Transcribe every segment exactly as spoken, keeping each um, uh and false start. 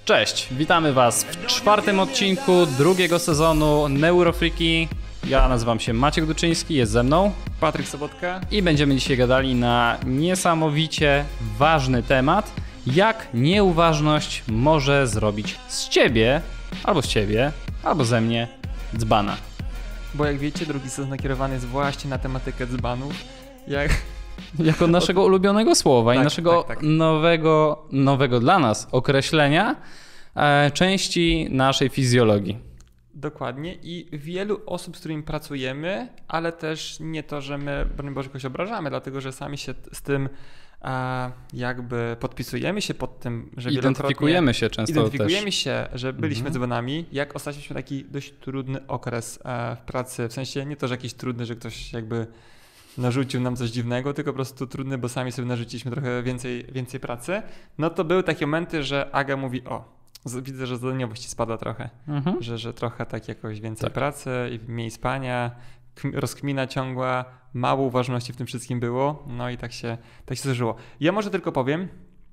Cześć, witamy Was w czwartym odcinku drugiego sezonu Neurofreaki. Ja nazywam się Maciek Duczyński, jest ze mną Patryk Sobotka i będziemy dzisiaj gadali na niesamowicie ważny temat, jak nieuważność może zrobić z Ciebie, albo z Ciebie, albo ze mnie dzbana. Bo jak wiecie, drugi sezon nakierowany jest właśnie na tematykę dzbanów. Jak... Jako naszego ulubionego słowa tak, i naszego tak, tak. nowego, nowego dla nas określenia e, części naszej fizjologii. Dokładnie i wielu osób, z którymi pracujemy, ale też nie to, że my, broń Boże, kogoś obrażamy, dlatego że sami się z tym e, jakby podpisujemy się pod tym, że identyfikujemy się często Identyfikujemy też. się, że byliśmy mhm. dzbanami, jak ostatnio mieliśmy taki dość trudny okres e, w pracy, w sensie nie to, że jakiś trudny, że ktoś jakby narzucił nam coś dziwnego, tylko po prostu trudny, bo sami sobie narzuciliśmy trochę więcej, więcej pracy, no to były takie momenty, że Aga mówi, o, widzę, że zadaniowość ci spada trochę, mhm. że, że trochę tak jakoś więcej tak. pracy i mniej spania, rozkmina ciągła, mało uważności w tym wszystkim było, no i tak się, tak się zdarzyło. Ja może tylko powiem,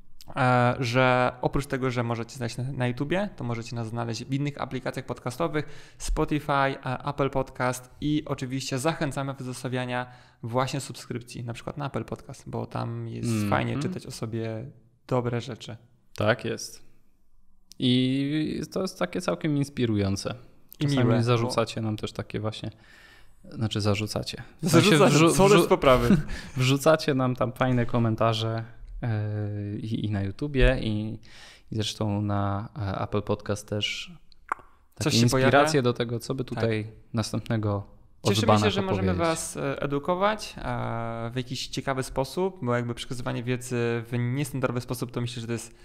że oprócz tego, że możecie znaleźć na, na YouTubie, to możecie nas znaleźć w innych aplikacjach podcastowych, Spotify, Apple Podcast i oczywiście zachęcamy do zostawiania właśnie subskrypcji, na przykład na Apple Podcast, bo tam jest mm-hmm. fajnie czytać o sobie dobre rzeczy. Tak jest. I to jest takie całkiem inspirujące. Czasami I miłe, zarzucacie bo... nam też takie właśnie, znaczy zarzucacie. W sensie zarzucacie, wrzu- co wrzu- poprawy. Wrzucacie nam tam fajne komentarze I, i na YouTubie i, i zresztą na Apple Podcast też takie Coś się inspiracje pojawia? do tego, co by tutaj tak. następnego od Cieszymy się, że opowiedzieć. możemy Was edukować w jakiś ciekawy sposób, bo jakby przekazywanie wiedzy w niestandardowy sposób to myślę, że to jest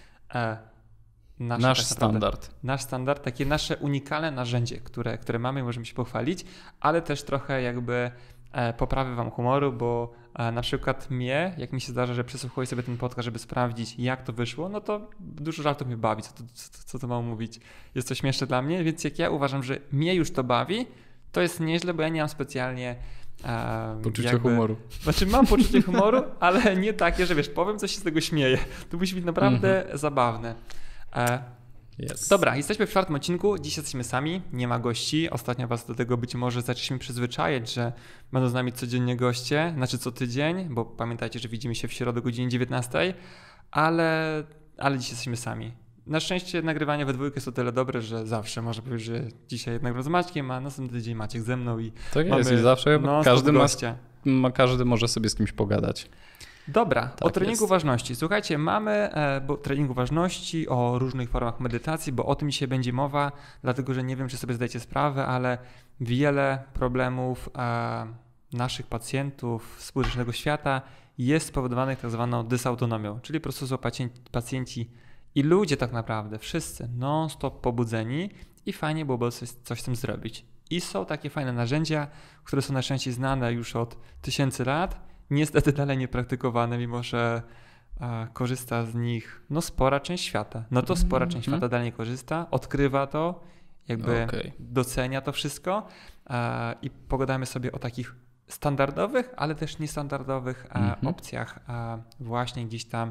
nasz, nasz tak standard. Nasz standard, takie nasze unikalne narzędzie, które, które mamy i możemy się pochwalić, ale też trochę jakby poprawy Wam humoru, bo na przykład mnie, jak mi się zdarza, że przesłuchuję sobie ten podcast, żeby sprawdzić, jak to wyszło, no to dużo żartów mnie bawi, co to, co, co to mam mówić. Jest to śmieszne dla mnie, więc jak ja uważam, że mnie już to bawi, to jest nieźle, bo ja nie mam specjalnie um, poczucie jakby, humoru. Znaczy mam poczucie humoru, ale nie takie, że wiesz, powiem coś się z tego śmieję. To musi być naprawdę mm-hmm. zabawne. E, Yes. Dobra, jesteśmy w czwartym odcinku, dziś jesteśmy sami, nie ma gości. Ostatnio Was do tego być może zaczęliśmy przyzwyczajać, że będą z nami codziennie goście, znaczy co tydzień, bo pamiętajcie, że widzimy się w środę o godzinie dziewiętnastej, ale, ale dziś jesteśmy sami. Na szczęście nagrywanie we dwójkę jest o tyle dobre, że zawsze można powiedzieć, że dzisiaj jednak z Maćkiem, a następny tydzień Maciek ze mną i tak mamy jest i zawsze każdy, ma, ma, każdy może sobie z kimś pogadać. Dobra, tak o treningu jest. ważności. Słuchajcie, mamy e, bo, treningu ważności, o różnych formach medytacji, bo o tym dzisiaj będzie mowa, dlatego że nie wiem, czy sobie zdajecie sprawę, ale wiele problemów e, naszych pacjentów współczesnego świata jest spowodowanych tak zwaną dysautonomią, czyli po prostu są pacjenci, pacjenci i ludzie tak naprawdę, wszyscy non-stop pobudzeni i fajnie byłoby coś, coś z tym zrobić. I są takie fajne narzędzia, które są najczęściej znane już od tysięcy lat, niestety dalej niepraktykowane, mimo że a, korzysta z nich no spora część świata. No to spora mm-hmm. część świata dalej nie korzysta, odkrywa to, jakby okay. docenia to wszystko a, i pogadamy sobie o takich standardowych, ale też niestandardowych a, mm-hmm. opcjach a, właśnie gdzieś tam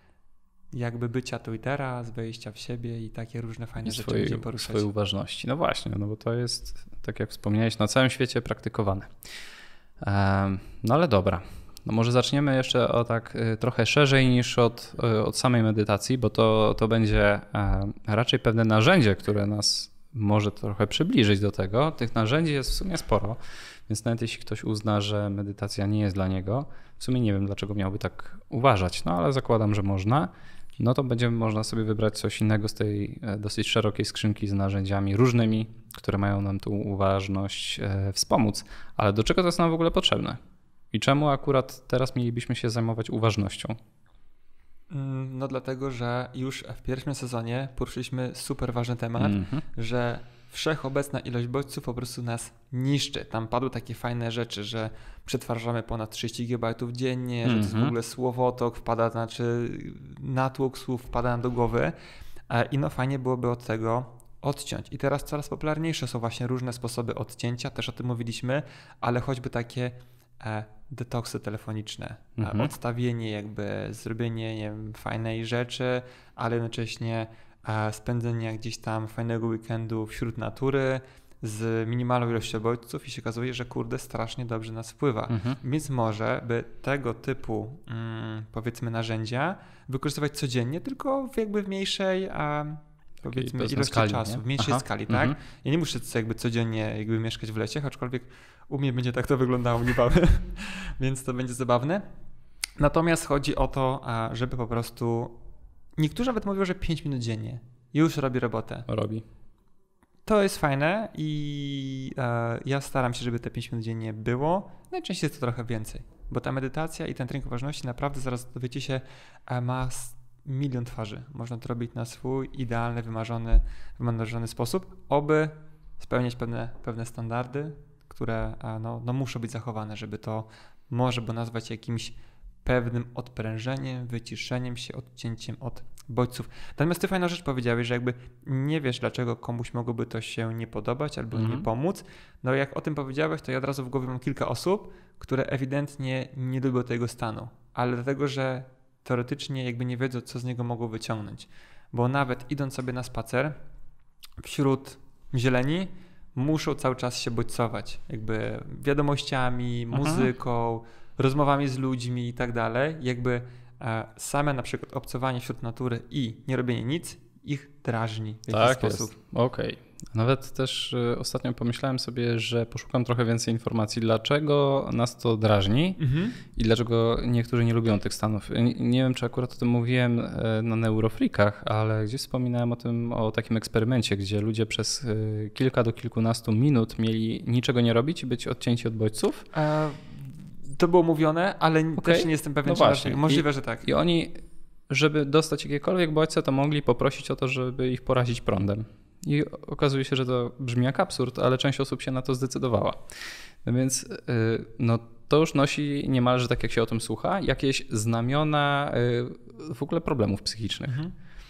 jakby bycia tu i teraz, wejścia w siebie i takie różne fajne I rzeczy swojej, będziemy poruszać. Swojej uważności. No właśnie, no bo to jest, tak jak wspomniałeś, na całym świecie praktykowane. Um, no ale dobra. No może zaczniemy jeszcze o tak trochę szerzej niż od, od samej medytacji, bo to, to będzie raczej pewne narzędzie, które nas może trochę przybliżyć do tego. Tych narzędzi jest w sumie sporo, więc nawet jeśli ktoś uzna, że medytacja nie jest dla niego, w sumie nie wiem, dlaczego miałby tak uważać, no ale zakładam, że można, no to będzie można sobie wybrać coś innego z tej dosyć szerokiej skrzynki z narzędziami różnymi, które mają nam tą uważność wspomóc. Ale do czego to jest nam w ogóle potrzebne? I czemu akurat teraz mielibyśmy się zajmować uważnością? No dlatego, że już w pierwszym sezonie poruszyliśmy super ważny temat, mm-hmm. że wszechobecna ilość bodźców po prostu nas niszczy. Tam padły takie fajne rzeczy, że przetwarzamy ponad trzydzieści gigabajtów dziennie, mm-hmm. że to jest w ogóle słowotok, wpada, znaczy natłok słów wpada nam do głowy i no fajnie byłoby od tego odciąć. I teraz coraz popularniejsze są właśnie różne sposoby odcięcia, też o tym mówiliśmy, ale choćby takie e, detoksy telefoniczne, mhm. odstawienie jakby, zrobienie nie wiem, fajnej rzeczy, ale jednocześnie spędzenia gdzieś tam fajnego weekendu wśród natury z minimalną ilością bodźców i się okazuje, że kurde strasznie dobrze nas wpływa. Mhm. Więc może by tego typu mm, powiedzmy narzędzia wykorzystywać codziennie, tylko w jakby w mniejszej a, powiedzmy okay, ilości skali, czasu, nie? w mniejszej Aha. skali, tak? Mhm. Ja nie muszę jakby codziennie jakby mieszkać w lesie, aczkolwiek u mnie będzie tak to wyglądało niebawem, więc to będzie zabawne. Natomiast chodzi o to, żeby po prostu niektórzy nawet mówią, że pięć minut dziennie już robi robotę. Robi. To jest fajne i e, ja staram się, żeby te pięć minut dziennie było. Najczęściej jest to trochę więcej, bo ta medytacja i ten trening uważności naprawdę, zaraz dowiecie się, e, ma milion twarzy. Można to robić na swój idealny, wymarzony, wymarzony sposób, oby spełniać pewne, pewne standardy, które e, no, no muszą być zachowane, żeby to może by nazwać jakimś pewnym odprężeniem, wyciszeniem się, odcięciem od bodźców. Natomiast ty fajną rzecz powiedziałeś, że jakby nie wiesz, dlaczego komuś mogłoby to się nie podobać albo mm-hmm. nie pomóc. No jak o tym powiedziałeś, to ja od razu w głowie mam kilka osób, które ewidentnie nie lubią tego stanu, ale dlatego, że teoretycznie jakby nie wiedzą, co z niego mogą wyciągnąć. Bo nawet idąc sobie na spacer wśród zieleni, muszą cały czas się bodźcować. Jakby wiadomościami, muzyką, Aha. rozmowami z ludźmi i tak dalej. Jakby e, same na przykład obcowanie wśród natury i nie robienie nic ich drażni w jakiś tak sposób. Jest. Okej. Okay. Nawet też y, ostatnio pomyślałem sobie, że poszukam trochę więcej informacji, dlaczego nas to drażni mhm. i dlaczego niektórzy nie lubią tych stanów. Nie, nie wiem, czy akurat o tym mówiłem y, na Neurofreakach, ale gdzieś wspominałem o tym, o takim eksperymencie, gdzie ludzie przez y, kilka do kilkunastu minut mieli niczego nie robić i być odcięci od bodźców. A, to było mówione, ale okay. też nie jestem pewien, no czy właśnie. Możliwe, I, że tak. I oni, żeby dostać jakiekolwiek bodźce, to mogli poprosić o to, żeby ich porazić prądem. I okazuje się, że to brzmi jak absurd, ale część osób się na to zdecydowała. No więc no, to już nosi niemalże, tak jak się o tym słucha, jakieś znamiona w ogóle problemów psychicznych. Mhm.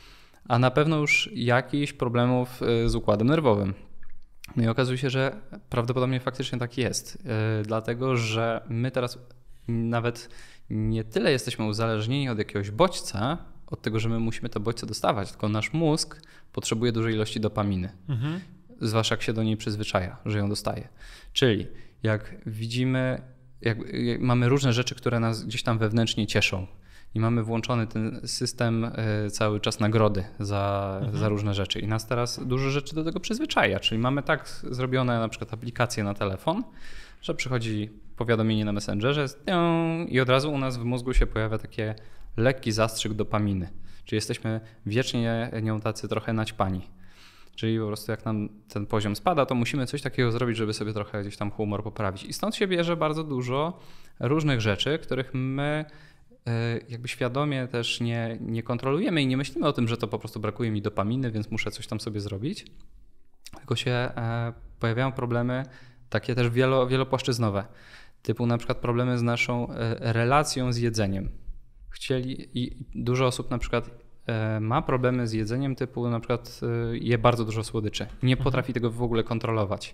A na pewno już jakichś problemów z układem nerwowym. No i okazuje się, że prawdopodobnie faktycznie tak jest. Dlatego, że my teraz nawet nie tyle jesteśmy uzależnieni od jakiegoś bodźca, od tego, że my musimy te bodźce dostawać, tylko nasz mózg potrzebuje dużej ilości dopaminy. Mhm. Zwłaszcza jak się do niej przyzwyczaja, że ją dostaje. Czyli jak widzimy, jak, jak mamy różne rzeczy, które nas gdzieś tam wewnętrznie cieszą i mamy włączony ten system y, cały czas nagrody za, mhm. za różne rzeczy i nas teraz dużo rzeczy do tego przyzwyczaja. Czyli mamy tak zrobione na przykład aplikacje na telefon, że przychodzi powiadomienie na Messengerze i od razu u nas w mózgu się pojawia takie lekki zastrzyk dopaminy. Czyli jesteśmy wiecznie nią tacy trochę naćpani. Czyli po prostu jak nam ten poziom spada, to musimy coś takiego zrobić, żeby sobie trochę gdzieś tam humor poprawić. I stąd się bierze bardzo dużo różnych rzeczy, których my jakby świadomie też nie, nie kontrolujemy i nie myślimy o tym, że to po prostu brakuje mi dopaminy, więc muszę coś tam sobie zrobić. Tylko się pojawiają problemy takie też wielo, wielopłaszczyznowe. Typu na przykład problemy z naszą relacją z jedzeniem. Chcieli i dużo osób na przykład e, ma problemy z jedzeniem typu na przykład e, je bardzo dużo słodyczy. Nie potrafi tego w ogóle kontrolować.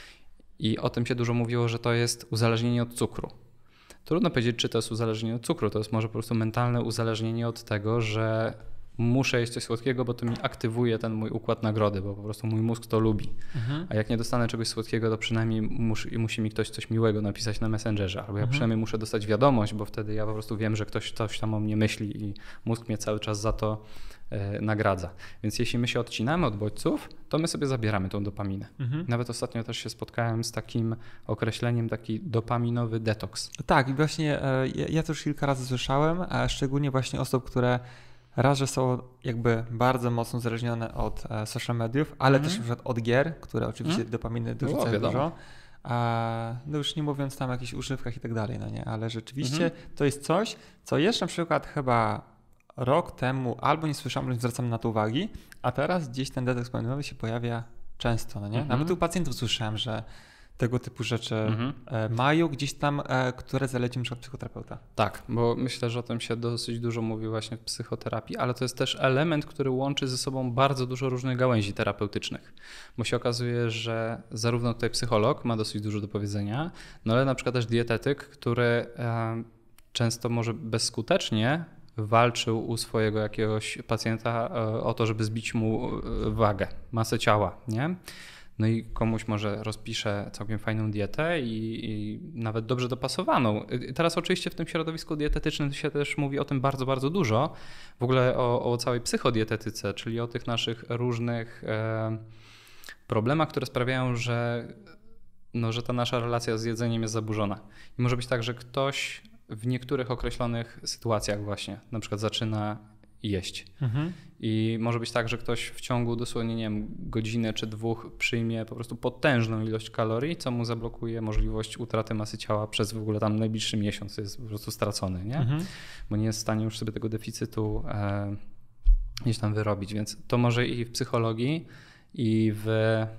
I o tym się dużo mówiło, że to jest uzależnienie od cukru. Trudno powiedzieć, czy to jest uzależnienie od cukru. To jest może po prostu mentalne uzależnienie od tego, że muszę jeść coś słodkiego, bo to mi aktywuje ten mój układ nagrody, bo po prostu mój mózg to lubi. Mhm. A jak nie dostanę czegoś słodkiego, to przynajmniej mus, musi mi ktoś coś miłego napisać na Messengerze. Albo ja mhm. przynajmniej muszę dostać wiadomość, bo wtedy ja po prostu wiem, że ktoś coś tam o mnie myśli i mózg mnie cały czas za to e, nagradza. Więc jeśli my się odcinamy od bodźców, to my sobie zabieramy tą dopaminę. Mhm. Nawet ostatnio też się spotkałem z takim określeniem, taki dopaminowy detoks. Tak i właśnie e, ja to już kilka razy słyszałem, a szczególnie właśnie osób, które raz, że są jakby bardzo mocno uzależnione od e, social mediów, ale mm. też na przykład od gier, które oczywiście mm. dopaminy dorzucają no, dużo. A, no już nie mówiąc tam o jakichś używkach i tak dalej, no nie, ale rzeczywiście mm-hmm. to jest coś, co jeszcze na przykład chyba rok temu albo nie słyszałem, albo nie zwracam na to uwagi, a teraz gdzieś ten detoks dopaminowy się pojawia często, no nie? Mm-hmm. Nawet u pacjentów słyszałem, że tego typu rzeczy mhm. mają gdzieś tam, które zalecił na przykład psychoterapeuta. Tak, bo myślę, że o tym się dosyć dużo mówi właśnie w psychoterapii, ale to jest też element, który łączy ze sobą bardzo dużo różnych gałęzi terapeutycznych, bo się okazuje, że zarówno tutaj psycholog ma dosyć dużo do powiedzenia, no ale na przykład też dietetyk, który często może bezskutecznie walczył u swojego jakiegoś pacjenta o to, żeby zbić mu wagę, masę ciała, nie? No i komuś może rozpisze całkiem fajną dietę i, i nawet dobrze dopasowaną. Teraz oczywiście w tym środowisku dietetycznym się też mówi o tym bardzo, bardzo dużo. W ogóle o, o całej psychodietetyce, czyli o tych naszych różnych e, problemach, które sprawiają, że, no, że ta nasza relacja z jedzeniem jest zaburzona. I może być tak, że ktoś w niektórych określonych sytuacjach właśnie na przykład zaczyna jeść. Mhm. I może być tak, że ktoś w ciągu dosłownie, nie wiem, godziny czy dwóch przyjmie po prostu potężną ilość kalorii, co mu zablokuje możliwość utraty masy ciała przez w ogóle tam najbliższy miesiąc, jest po prostu stracony, nie? Mhm. Bo nie jest w stanie już sobie tego deficytu e, gdzieś tam wyrobić, więc to może i w psychologii, i w,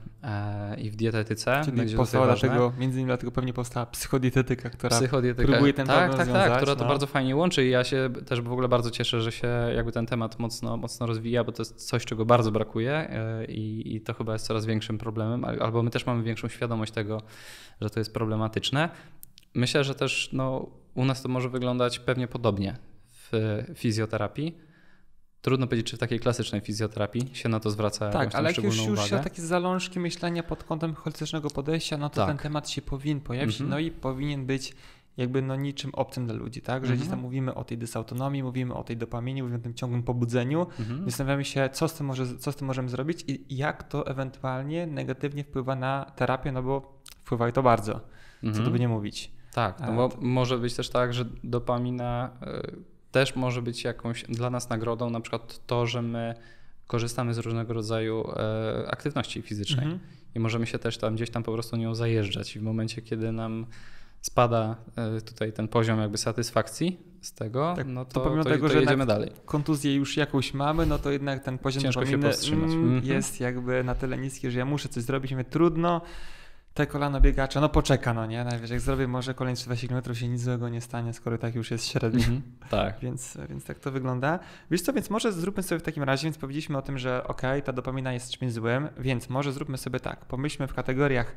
e, i w dietetyce. Czyli powstała dlatego, między innymi dlatego pewnie powstała psychodietetyka, która psychodietyka, próbuje ten tak, problem tak, rozwiązać. Tak, która no. to bardzo fajnie łączy i ja się też w ogóle bardzo cieszę, że się jakby ten temat mocno, mocno rozwija, bo to jest coś, czego bardzo brakuje i, i to chyba jest coraz większym problemem, albo my też mamy większą świadomość tego, że to jest problematyczne. Myślę, że też no, u nas to może wyglądać pewnie podobnie w fizjoterapii. Trudno powiedzieć, czy w takiej klasycznej fizjoterapii się na to zwraca tak, ale jak już, już uwagę. się takie zalążki myślenia pod kątem holistycznego podejścia, no to tak. ten temat się powinien pojawić, mm-hmm. no i powinien być jakby no niczym obcym dla ludzi, tak? Że mm-hmm. gdzieś tam mówimy o tej dysautonomii, mówimy o tej dopaminie, mówimy o tym ciągłym pobudzeniu, mm-hmm. zastanawiamy się, co z tym, może, co z tym możemy zrobić i jak to ewentualnie negatywnie wpływa na terapię, no bo wpływa i to bardzo, mm-hmm. co tu by nie mówić. Tak, no bo to... może być też tak, że dopamina... Y- też może być jakąś dla nas nagrodą, na przykład to, że my korzystamy z różnego rodzaju e, aktywności fizycznej mhm. i możemy się też tam gdzieś tam po prostu nią zajeżdżać i w momencie, kiedy nam spada e, tutaj ten poziom jakby satysfakcji z tego, tak, no to, to, pomimo to, tego, to że jedziemy dalej. Kontuzję już jakąś mamy, no to jednak ten poziom ciężko się powstrzymać. Mm, jest jakby na tyle niski, że ja muszę coś zrobić, mnie trudno. Te kolano biegacza, no poczeka, no nie? Najwyżej jak zrobię może kolejne trzynaście kilometrów, się nic złego nie stanie, skoro tak już jest średnio. Mm-hmm, tak. Więc, więc tak to wygląda. Wiesz co, więc może zróbmy sobie w takim razie, więc powiedzieliśmy o tym, że okej, okay, ta dopamina jest czymś złym, więc może zróbmy sobie tak, pomyślmy w kategoriach,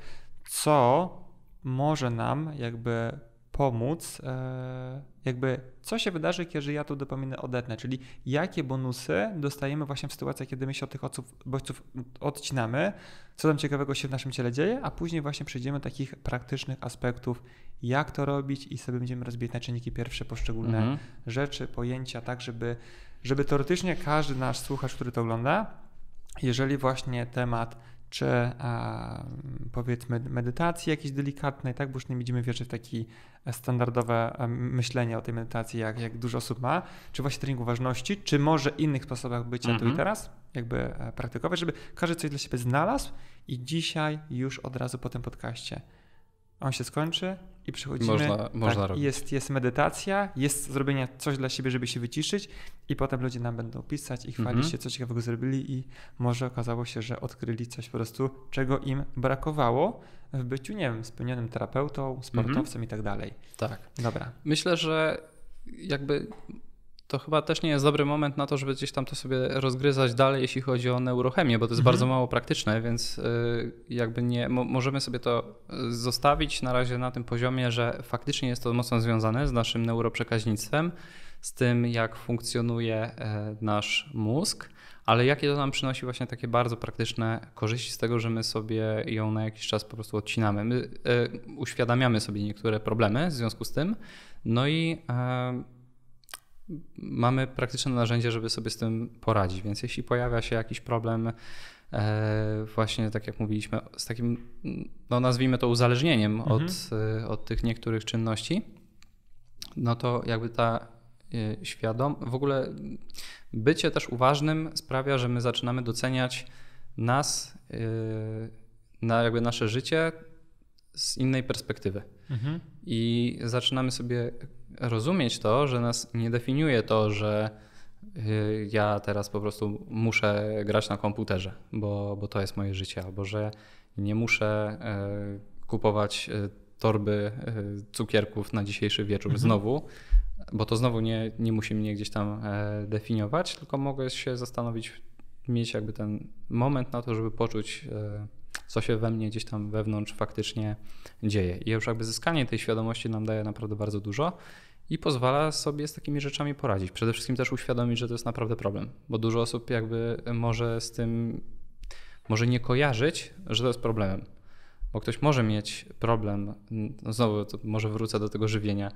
co może nam jakby pomóc, e, jakby co się wydarzy, kiedy ja tą dopaminę odetnę, czyli jakie bonusy dostajemy właśnie w sytuacjach, kiedy my się od tych bodźców, bodźców odcinamy, co tam ciekawego się w naszym ciele dzieje, a później właśnie przejdziemy do takich praktycznych aspektów, jak to robić i sobie będziemy rozbijać na czynniki pierwsze poszczególne mhm. rzeczy, pojęcia, tak żeby, żeby teoretycznie każdy nasz słuchacz, który to ogląda, jeżeli właśnie temat czy a, powiedzmy medytacji jakiejś delikatnej, tak, bo już nie będziemy wierzyć w takie standardowe myślenie o tej medytacji, jak, jak dużo osób ma, czy właśnie treningu ważności, czy może innych sposobach bycia mm-hmm. tu i teraz, jakby praktykować, żeby każdy coś dla siebie znalazł i dzisiaj już od razu po tym podcaście on się skończy i przychodzimy, można, tak, można robić. Jest, jest medytacja, jest zrobienie coś dla siebie, żeby się wyciszyć i potem ludzie nam będą pisać i chwalić mm-hmm. się, co ciekawego zrobili i może okazało się, że odkryli coś po prostu, czego im brakowało w byciu, nie wiem, spełnionym terapeutą, sportowcem mm-hmm. i tak dalej. Tak. Dobra. Myślę, że jakby to chyba też nie jest dobry moment na to, żeby gdzieś tam to sobie rozgryzać dalej, jeśli chodzi o neurochemię, bo to jest mhm. bardzo mało praktyczne, więc jakby nie, mo- możemy sobie to zostawić na razie na tym poziomie, że faktycznie jest to mocno związane z naszym neuroprzekaźnictwem, z tym jak funkcjonuje nasz mózg, ale jakie to nam przynosi właśnie takie bardzo praktyczne korzyści z tego, że my sobie ją na jakiś czas po prostu odcinamy. My y, uświadamiamy sobie niektóre problemy w związku z tym, no i y, mamy praktyczne narzędzie, żeby sobie z tym poradzić, więc jeśli pojawia się jakiś problem e, właśnie tak jak mówiliśmy, z takim, no nazwijmy to uzależnieniem mhm. od, od tych niektórych czynności, no to jakby ta e, świadom, w ogóle bycie też uważnym sprawia, że my zaczynamy doceniać nas, e, na jakby nasze życie z innej perspektywy. Mhm. I zaczynamy sobie rozumieć to, że nas nie definiuje to, że ja teraz po prostu muszę grać na komputerze, bo, bo to jest moje życie, albo że nie muszę kupować torby cukierków na dzisiejszy wieczór mhm. znowu, bo to znowu nie, nie musi mnie gdzieś tam definiować, tylko mogę się zastanowić, mieć jakby ten moment na to, żeby poczuć, co się we mnie gdzieś tam wewnątrz faktycznie dzieje. I już jakby zyskanie tej świadomości nam daje naprawdę bardzo dużo i pozwala sobie z takimi rzeczami poradzić. Przede wszystkim też uświadomić, że to jest naprawdę problem, bo dużo osób jakby może z tym, może nie kojarzyć, że to jest problemem. Bo ktoś może mieć problem, no znowu to może wrócę do tego żywienia,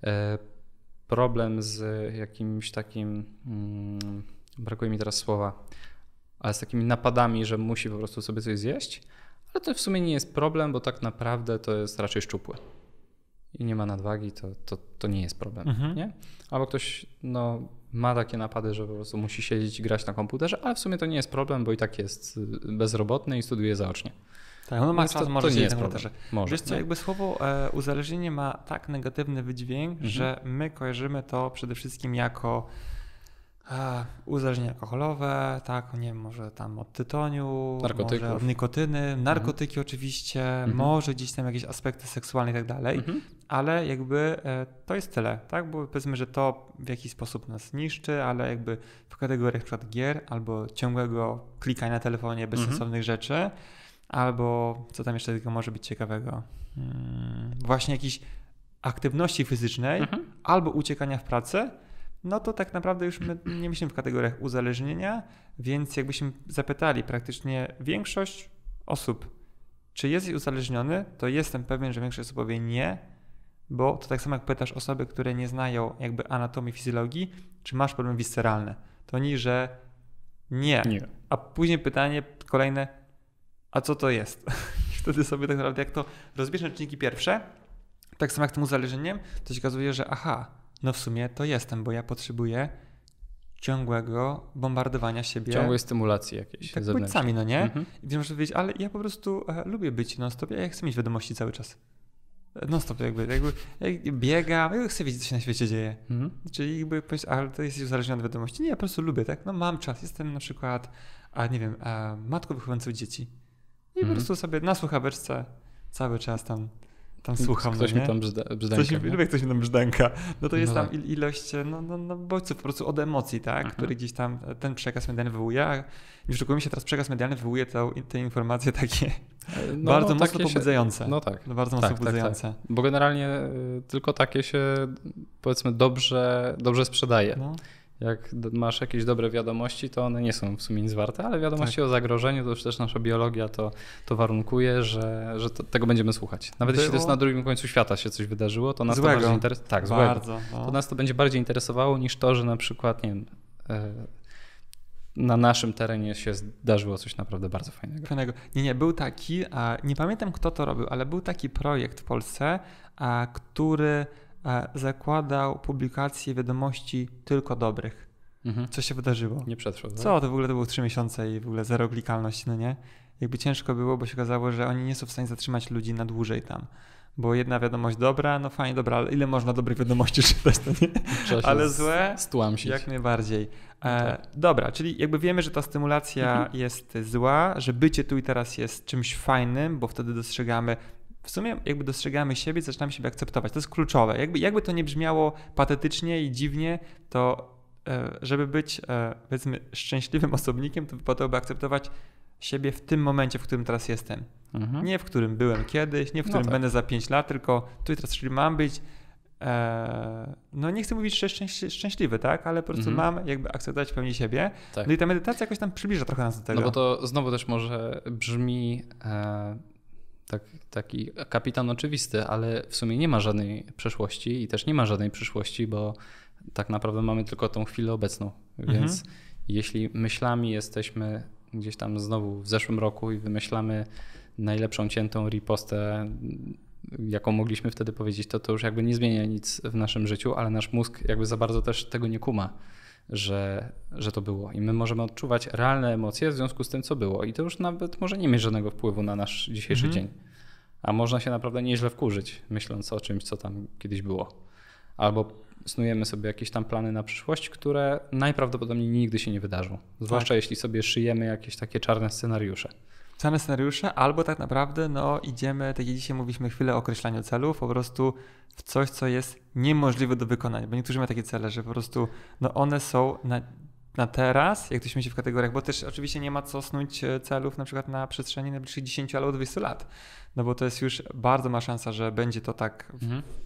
problem z jakimś takim, hmm, brakuje mi teraz słowa, ale z takimi napadami, że musi po prostu sobie coś zjeść, ale to w sumie nie jest problem, bo tak naprawdę to jest raczej szczupłe i nie ma nadwagi, to, to, to nie jest problem, mhm. nie? Albo ktoś no, ma takie napady, że po prostu musi siedzieć i grać na komputerze, ale w sumie to nie jest problem, bo i tak jest bezrobotny i studiuje zaocznie. Tak, ono ma czas, może to nie jest na problem. Może, Wiesz co, nie? jakby słowo e, uzależnienie ma tak negatywny wydźwięk, mhm. że my kojarzymy to przede wszystkim jako e, uzależnienie alkoholowe, tak, nie wiem, może tam od tytoniu, może od nikotyny, narkotyki mhm. oczywiście, mhm. może gdzieś tam jakieś aspekty seksualne i tak dalej, mhm. ale jakby e, to jest tyle, tak, bo powiedzmy, że to w jakiś sposób nas niszczy, ale jakby w kategoriach np. gier albo ciągłego klikania na telefonie bezsensownych mhm. rzeczy, albo co tam jeszcze tylko może być ciekawego, hmm, właśnie jakiejś aktywności fizycznej mhm. albo uciekania w pracę, no to tak naprawdę już my nie myślimy w kategoriach uzależnienia, więc jakbyśmy zapytali praktycznie większość osób, czy jesteś uzależniony, to jestem pewien, że większość osób powie nie, bo to tak samo jak pytasz osoby, które nie znają jakby anatomii, fizjologii, czy masz problemy visceralne, to oni, że nie. nie. A później pytanie kolejne, a co to jest? I wtedy sobie tak naprawdę jak to rozbierz na czynniki pierwsze, tak samo jak tym uzależnieniem, to się okazuje, że aha, no w sumie to jestem, bo ja potrzebuję ciągłego bombardowania siebie. Ciągłej stymulacji jakiejś. Tak bodźcami, no nie? Mhm. I ty możesz powiedzieć, ale ja po prostu e, lubię być non-stop, ja chcę mieć wiadomości cały czas. Non-stop jakby, jakby jak biegam, ja chcę wiedzieć, co się na świecie dzieje. Mhm. Czyli jakby powiedzieć, ale to jest uzależnione od wiadomości. Nie, ja po prostu lubię, tak? No mam czas, jestem na przykład, a nie wiem, a matką wychowującą dzieci. I mhm. po prostu sobie na słuchaweczce cały czas tam Tam słucham, ktoś no mi tam brzda, brzdęka. Ktoś, lubię, ktoś mi tam brzdęka. No to jest no tam tak. ilość no, no, no, bodźców po prostu od emocji, tak? Mhm. Który gdzieś tam ten przekaz medialny wywołuje. A nie oszukujmy się, teraz przekaz medialny wywołuje te, te informacje takie no, bardzo no, mocno takie pobudzające. Się, no tak. No, bardzo mocno tak, pobudzające. Tak, tak. Bo generalnie y, tylko takie się powiedzmy dobrze, dobrze sprzedaje. No. Jak masz jakieś dobre wiadomości, to one nie są w sumie nic warte, ale wiadomości tak. o zagrożeniu, to już też nasza biologia to, to warunkuje, że, że to, tego będziemy słuchać. Nawet Było... jeśli to jest na drugim końcu świata się coś wydarzyło, to nas złego. to bardziej interesowało. Tak, bardzo, złego. No. To nas to będzie bardziej interesowało niż to, że na przykład, nie wiem, na naszym terenie się zdarzyło coś naprawdę bardzo fajnego. Fajnego. Nie, nie, był taki, a nie pamiętam kto to robił, ale był taki projekt w Polsce, a, który zakładał publikację wiadomości tylko dobrych. Mhm. Co się wydarzyło? Nie przetrwał. Tak? Co? To w ogóle to było trzy miesiące i w ogóle zero klikalność, no nie? Jakby ciężko było, bo się okazało, że oni nie są w stanie zatrzymać ludzi na dłużej tam. Bo jedna wiadomość dobra, no fajnie, dobra, ale ile można dobrych wiadomości czytać, to nie? Ale złe? Stłamsić. Jak najbardziej. E, dobra, czyli jakby wiemy, że ta stymulacja mhm. jest zła, że bycie tu i teraz jest czymś fajnym, bo wtedy dostrzegamy W sumie jakby dostrzegamy siebie, zaczynamy siebie akceptować. To jest kluczowe. Jakby, jakby to nie brzmiało patetycznie i dziwnie, to e, żeby być e, powiedzmy szczęśliwym osobnikiem, to wypadałoby akceptować siebie w tym momencie, w którym teraz jestem. Mhm. Nie w którym byłem kiedyś, nie w którym no tak. będę za pięć lat, tylko tu i teraz, czyli mam być e, no nie chcę mówić, że szczęś, szczęśliwy, tak? Ale po prostu mhm. mam jakby akceptować pełni siebie. Tak. No i ta medytacja jakoś tam przybliża trochę nas do tego. No bo to znowu też może brzmi e, tak, taki kapitan oczywisty, ale w sumie nie ma żadnej przeszłości i też nie ma żadnej przyszłości, bo tak naprawdę mamy tylko tą chwilę obecną. Mhm. Więc jeśli myślami jesteśmy gdzieś tam znowu w zeszłym roku i wymyślamy najlepszą ciętą ripostę, jaką mogliśmy wtedy powiedzieć, to to już jakby nie zmienia nic w naszym życiu, ale nasz mózg jakby za bardzo też tego nie kuma, że, że to było. I my możemy odczuwać realne emocje w związku z tym, co było. I to już nawet może nie mieć żadnego wpływu na nasz dzisiejszy mhm. dzień. A można się naprawdę nieźle wkurzyć, myśląc o czymś, co tam kiedyś było. Albo snujemy sobie jakieś tam plany na przyszłość, które najprawdopodobniej nigdy się nie wydarzą. Zwłaszcza tak. jeśli sobie szyjemy jakieś takie czarne scenariusze. Czarne scenariusze, albo tak naprawdę no idziemy, tak jak dzisiaj mówiliśmy chwilę o określaniu celów, po prostu w coś, co jest niemożliwe do wykonania. Bo niektórzy mają takie cele, że po prostu no one są na, na teraz, jak to się myśli w kategoriach, bo też oczywiście nie ma co snuć celów na przykład na przestrzeni najbliższych dziesięciu albo dwudziestu lat. No bo to jest już bardzo ma szansa, że będzie to tak mhm.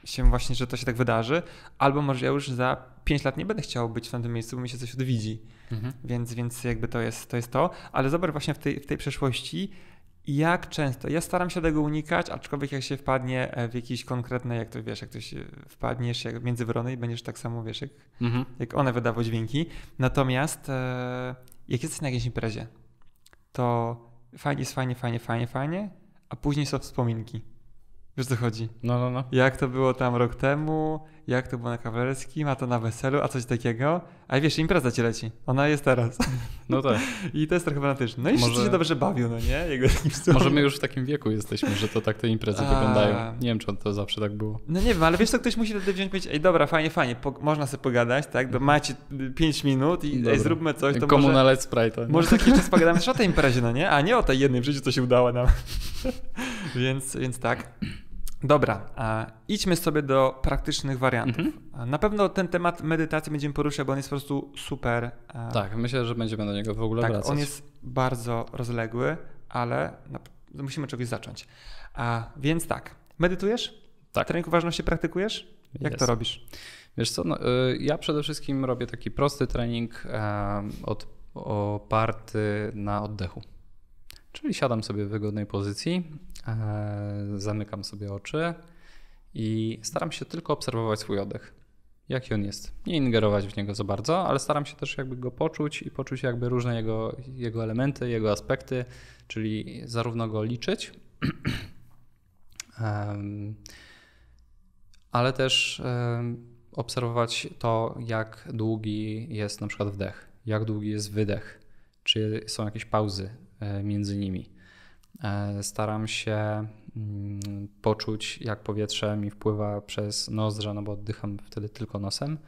się właśnie, że to się tak wydarzy, albo może ja już za pięć lat nie będę chciał być w tamtym miejscu, bo mi się coś odwidzi. Mhm. Więc, więc jakby to jest, to jest to. Ale zobacz właśnie w tej, w tej przeszłości, jak często, ja staram się tego unikać, aczkolwiek jak się wpadnie w jakieś konkretne, jak to wiesz, jak ktoś wpadniesz jak międzywrony i będziesz tak samo, wiesz, jak, mhm. jak one wydawać dźwięki. Natomiast e, jak jesteś na jakiejś imprezie, to fajnie jest fajnie, fajnie, fajnie, fajnie, a później są wspominki. Wiesz, co chodzi? No, no, no. Jak to było tam rok temu, jak to było na kawalerskim, a to na weselu, a coś takiego. A wiesz, impreza ci leci. Ona jest teraz. No tak. I to jest trochę fanatyczne. No i wszyscy się dobrze bawią, no nie? Jego Może my już w takim wieku jesteśmy, że to tak te imprezy a... wyglądają. Nie wiem, czy to zawsze tak było. No nie wiem, ale wiesz co, ktoś musi wtedy wziąć i powiedzieć, ej dobra, fajnie, fajnie, po, można sobie pogadać, tak? Do, macie pięć minut i ej, zróbmy coś. To Komu może, na Let's Sprite. Może taki czas pogadamy też o tej imprezie, no nie? A nie o tej jednej w życiu, co się udało nam. więc, więc tak. Dobra, a idźmy sobie do praktycznych wariantów. Mhm. Na pewno ten temat medytacji będziemy poruszać, bo on jest po prostu super. Tak, myślę, że będziemy do niego w ogóle tak, wracać. On jest bardzo rozległy, ale musimy czegoś zacząć. A więc tak, medytujesz? Tak. Trening uważności praktykujesz? Jak jest. to robisz? Wiesz co, no, ja przede wszystkim robię taki prosty trening um, od, oparty na oddechu. Czyli siadam sobie w wygodnej pozycji, e, zamykam sobie oczy i staram się tylko obserwować swój oddech, jaki on jest. Nie ingerować w niego za bardzo, ale staram się też jakby go poczuć i poczuć jakby różne jego, jego elementy, jego aspekty, czyli zarówno go liczyć, um, ale też um, obserwować to, jak długi jest na przykład wdech, jak długi jest wydech, czy są jakieś pauzy między nimi. Staram się poczuć, jak powietrze mi wpływa przez nozdrza, no bo oddycham wtedy tylko nosem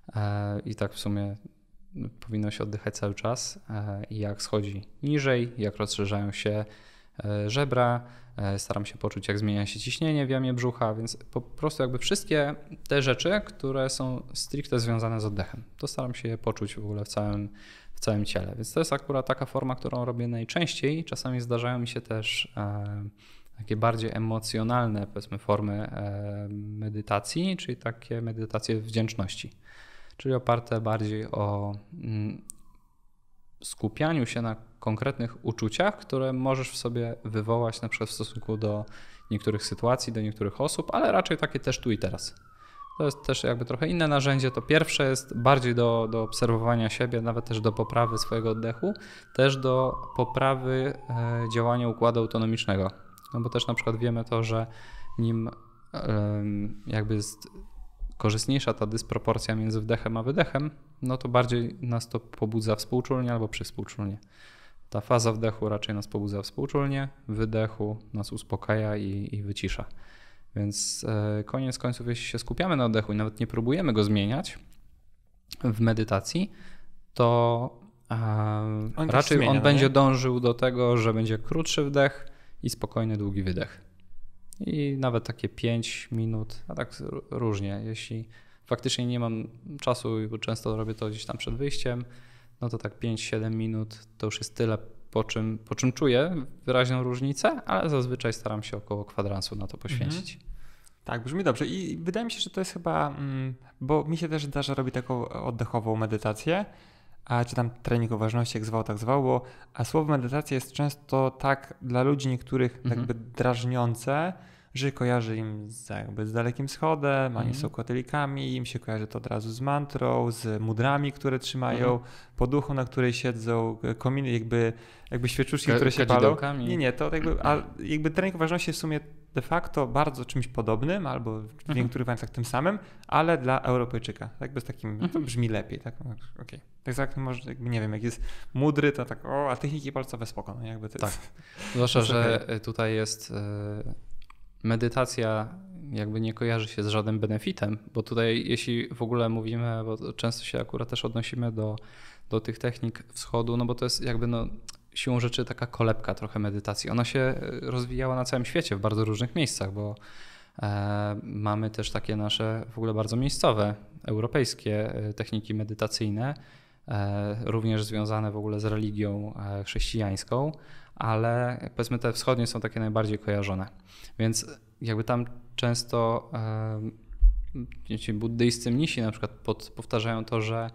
i tak w sumie powinno się oddychać cały czas. I jak schodzi niżej, jak rozszerzają się żebra, staram się poczuć, jak zmienia się ciśnienie w jamie brzucha, więc po prostu jakby wszystkie te rzeczy, które są stricte związane z oddechem, to staram się je poczuć w ogóle w całym w całym ciele. Więc to jest akurat taka forma, którą robię najczęściej. Czasami zdarzają mi się też e, takie bardziej emocjonalne, powiedzmy, formy e, medytacji, czyli takie medytacje wdzięczności, czyli oparte bardziej o mm, skupianiu się na konkretnych uczuciach, które możesz w sobie wywołać na przykład w stosunku do niektórych sytuacji, do niektórych osób, ale raczej takie też tu i teraz. To jest też jakby trochę inne narzędzie. To pierwsze jest bardziej do, do obserwowania siebie, nawet też do poprawy swojego oddechu, też do poprawy e, działania układu autonomicznego. No bo też na przykład wiemy to, że nim e, jakby jest korzystniejsza ta dysproporcja między wdechem a wydechem, no to bardziej nas to pobudza współczulnie albo przywspółczulnie. Ta faza wdechu raczej nas pobudza współczulnie, wydechu nas uspokaja i, i wycisza. Więc koniec końców, jeśli się skupiamy na oddechu i nawet nie próbujemy go zmieniać w medytacji, to on raczej zmienia, on no będzie nie? dążył do tego, że będzie krótszy wdech i spokojny, długi wydech. I nawet takie pięć minut, a tak różnie. Jeśli faktycznie nie mam czasu, bo często robię to gdzieś tam przed wyjściem, no to tak pięć siedem minut to już jest tyle, po czym, po czym czuję wyraźną różnicę, ale zazwyczaj staram się około kwadransu na to poświęcić. Mhm. Tak, brzmi dobrze i wydaje mi się, że to jest chyba, bo mi się też zdarza robić taką oddechową medytację, a czy tam trening uważności, jak zwał, tak zwał, bo a słowo medytacja jest często tak dla ludzi niektórych mhm. jakby drażniące, że kojarzy im z, jakby z Dalekim Wschodem, mhm. oni są katolikami, im się kojarzy to od razu z mantrą, z mudrami, które trzymają, mhm. poduchą, na której siedzą, kominy, jakby, jakby świeczuszki, Ka- które się palą. Nie, nie, to jakby, a jakby trening uważności jest w sumie de facto bardzo czymś podobnym, albo w mhm. niektórych wariantach tym samym, ale dla Europejczyka. Jakby z takim, mhm. to brzmi lepiej. Tak, okay. Tak jak może, jakby nie wiem, jak jest mudry, to tak, o, a techniki palcowe spoko. No, jakby to tak. jest, zwłaszcza, że okay. tutaj jest yy, medytacja jakby nie kojarzy się z żadnym benefitem, bo tutaj jeśli w ogóle mówimy, bo często się akurat też odnosimy do, do tych technik wschodu, no bo to jest jakby no siłą rzeczy taka kolebka trochę medytacji. Ona się rozwijała na całym świecie w bardzo różnych miejscach, bo e, mamy też takie nasze w ogóle bardzo miejscowe, europejskie techniki medytacyjne, e, również związane w ogóle z religią e, chrześcijańską, ale powiedzmy te wschodnie są takie najbardziej kojarzone. Więc jakby tam często e, ci buddyjscy mnisi na przykład pod, powtarzają to, że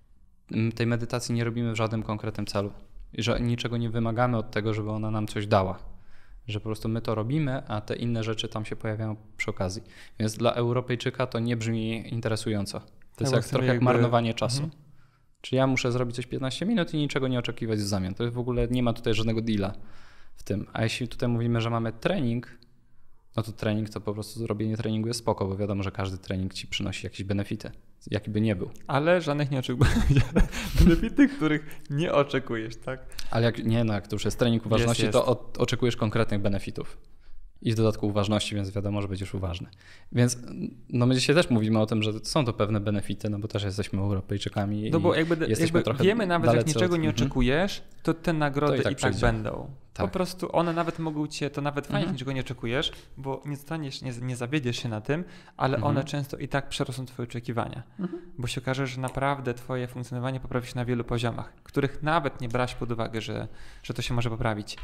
tej medytacji nie robimy w żadnym konkretnym celu i że niczego nie wymagamy od tego, żeby ona nam coś dała. Że po prostu my to robimy, a te inne rzeczy tam się pojawiają przy okazji. Więc dla Europejczyka to nie brzmi interesująco. To jest jak, trochę jakby... jak marnowanie czasu. Mhm. Czyli ja muszę zrobić coś piętnaście minut i niczego nie oczekiwać w zamian. To jest w ogóle, nie ma tutaj żadnego deala w tym. A jeśli tutaj mówimy, że mamy trening, no to trening to po prostu zrobienie treningu jest spoko, bo wiadomo, że każdy trening ci przynosi jakieś benefity, jaki by nie był. Ale żadnych nie oczekujesz. Benefity, których nie oczekujesz, tak? Ale jak nie, no jak to już jest trening uważności, jest, jest. to o, oczekujesz konkretnych benefitów. I w dodatku uważności, więc wiadomo, że będziesz uważny. Więc no my dzisiaj też mówimy o tym, że są to pewne benefity, no bo też jesteśmy Europejczykami. No bo jakby, jesteśmy jakby trochę wiemy nawet, że jak niczego od... nie oczekujesz, to te nagrody to i tak, i tak będą. Tak. Po prostu one nawet mogą cię, to nawet fajnie, mhm. niczego nie oczekujesz, bo nie staniesz, nie, nie zawiedziesz się na tym, ale mhm. one często i tak przerosną twoje oczekiwania. Mhm. Bo się okaże, że naprawdę twoje funkcjonowanie poprawi się na wielu poziomach, których nawet nie brałeś pod uwagę, że, że to się może poprawić.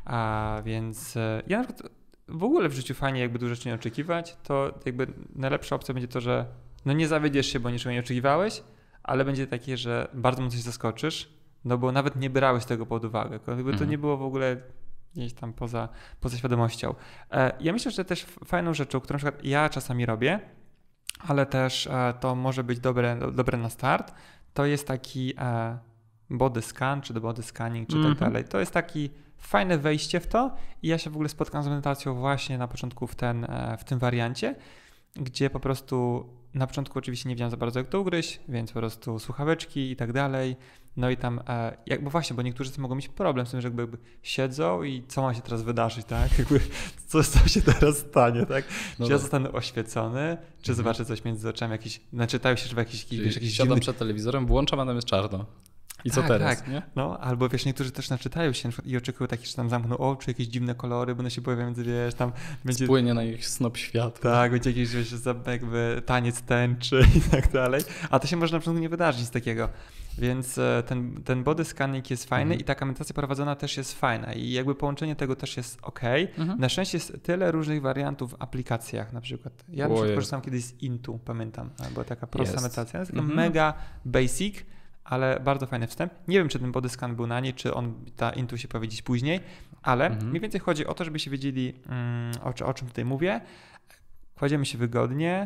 A więc ja na przykład w ogóle w życiu fajnie jakby dużo rzeczy nie oczekiwać, to jakby najlepsza opcja będzie to, że no nie zawiedziesz się, bo niczego nie oczekiwałeś, ale będzie takie, że bardzo mocno się zaskoczysz, no bo nawet nie brałeś tego pod uwagę. Jakby mhm. to nie było w ogóle gdzieś tam poza, poza świadomością. E, ja myślę, że też fajną rzeczą, którą na przykład ja czasami robię, ale też e, to może być dobre, dobre na start, to jest taki e, body scan, czy body scanning, czy mhm. tak dalej. To jest taki fajne wejście w to i ja się w ogóle spotkam z medytacją właśnie na początku w, ten, w tym wariancie, gdzie po prostu na początku oczywiście nie wiedziałem za bardzo jak to ugryźć, więc po prostu słuchaweczki i tak dalej. No i tam, jak, bo właśnie, bo niektórzy mogą mieć problem z tym, że jakby, jakby siedzą i co ma się teraz wydarzyć, tak? Jakby, co, co się teraz stanie, tak? No czy ja tak. zostanę oświecony, czy mhm. zobaczę coś między oczami, jakiś, naczytają się, że w jakiś, Czyli wiesz, jakiś siadam dziwny... przed telewizorem, włączam, a tam jest czarno. I co tak, teraz, tak. nie? No, albo wiesz, niektórzy też naczytają się i oczekują takich, że tam zamkną oczy, jakieś dziwne kolory, będą się pojawiać, wiesz, tam będzie... Spłynie na ich snop światła. Tak, będzie jakiś wiesz, jakby taniec tęczy i tak dalej. A to się może na początku nie wydarzyć z takiego. Więc ten, ten body scanning jest fajny mhm. i taka medytacja prowadzona też jest fajna i jakby połączenie tego też jest ok. Mhm. Na szczęście jest tyle różnych wariantów w aplikacjach na przykład. Ja na przykład korzystałem kiedyś z Intu, pamiętam, była taka prosta jest. medytacja. Jest taka mhm. mega basic, ale bardzo fajny wstęp. Nie wiem, czy ten body scan był na niej, czy on, ta Intu się powie gdzieś później, ale mhm. mniej więcej chodzi o to, żebyście wiedzieli, um, o, o czym tutaj mówię. Kładziemy się wygodnie,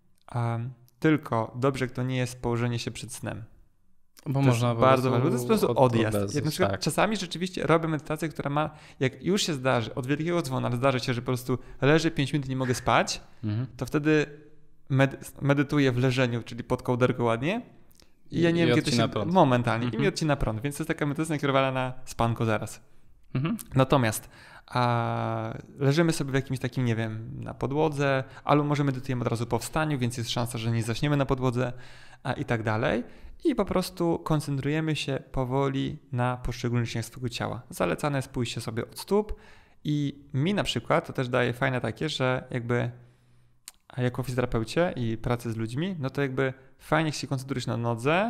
um, tylko dobrze, to nie jest położenie się przed snem. Bo to można jest bardzo ważne, to jest po prostu od, odjazd. Od jak na przykład tak. Czasami rzeczywiście robię medytację, która ma, jak już się zdarzy, od wielkiego dzwona, ale zdarzy się, że po prostu leżę pięć minut i nie mogę spać, mhm. to wtedy med- medytuję w leżeniu, czyli pod kołderką ładnie. I ja nie I wiem, kiedy to się... Prąd. Momentalnie. Mhm. I mi odcina prąd, więc to jest taka medytacja nakierowana na spanko zaraz. Mhm. Natomiast a leżymy sobie w jakimś takim, nie wiem, na podłodze, albo może medytujemy od razu po wstaniu, więc jest szansa, że nie zaśniemy na podłodze a i tak dalej. I po prostu koncentrujemy się powoli na poszczególnych częściach swojego ciała. Zalecane jest pójście sobie od stóp i mi na przykład to też daje fajne takie, że jakby a jako fizjoterapeucie i pracy z ludźmi, no to jakby fajnie się koncentrujesz na nodze,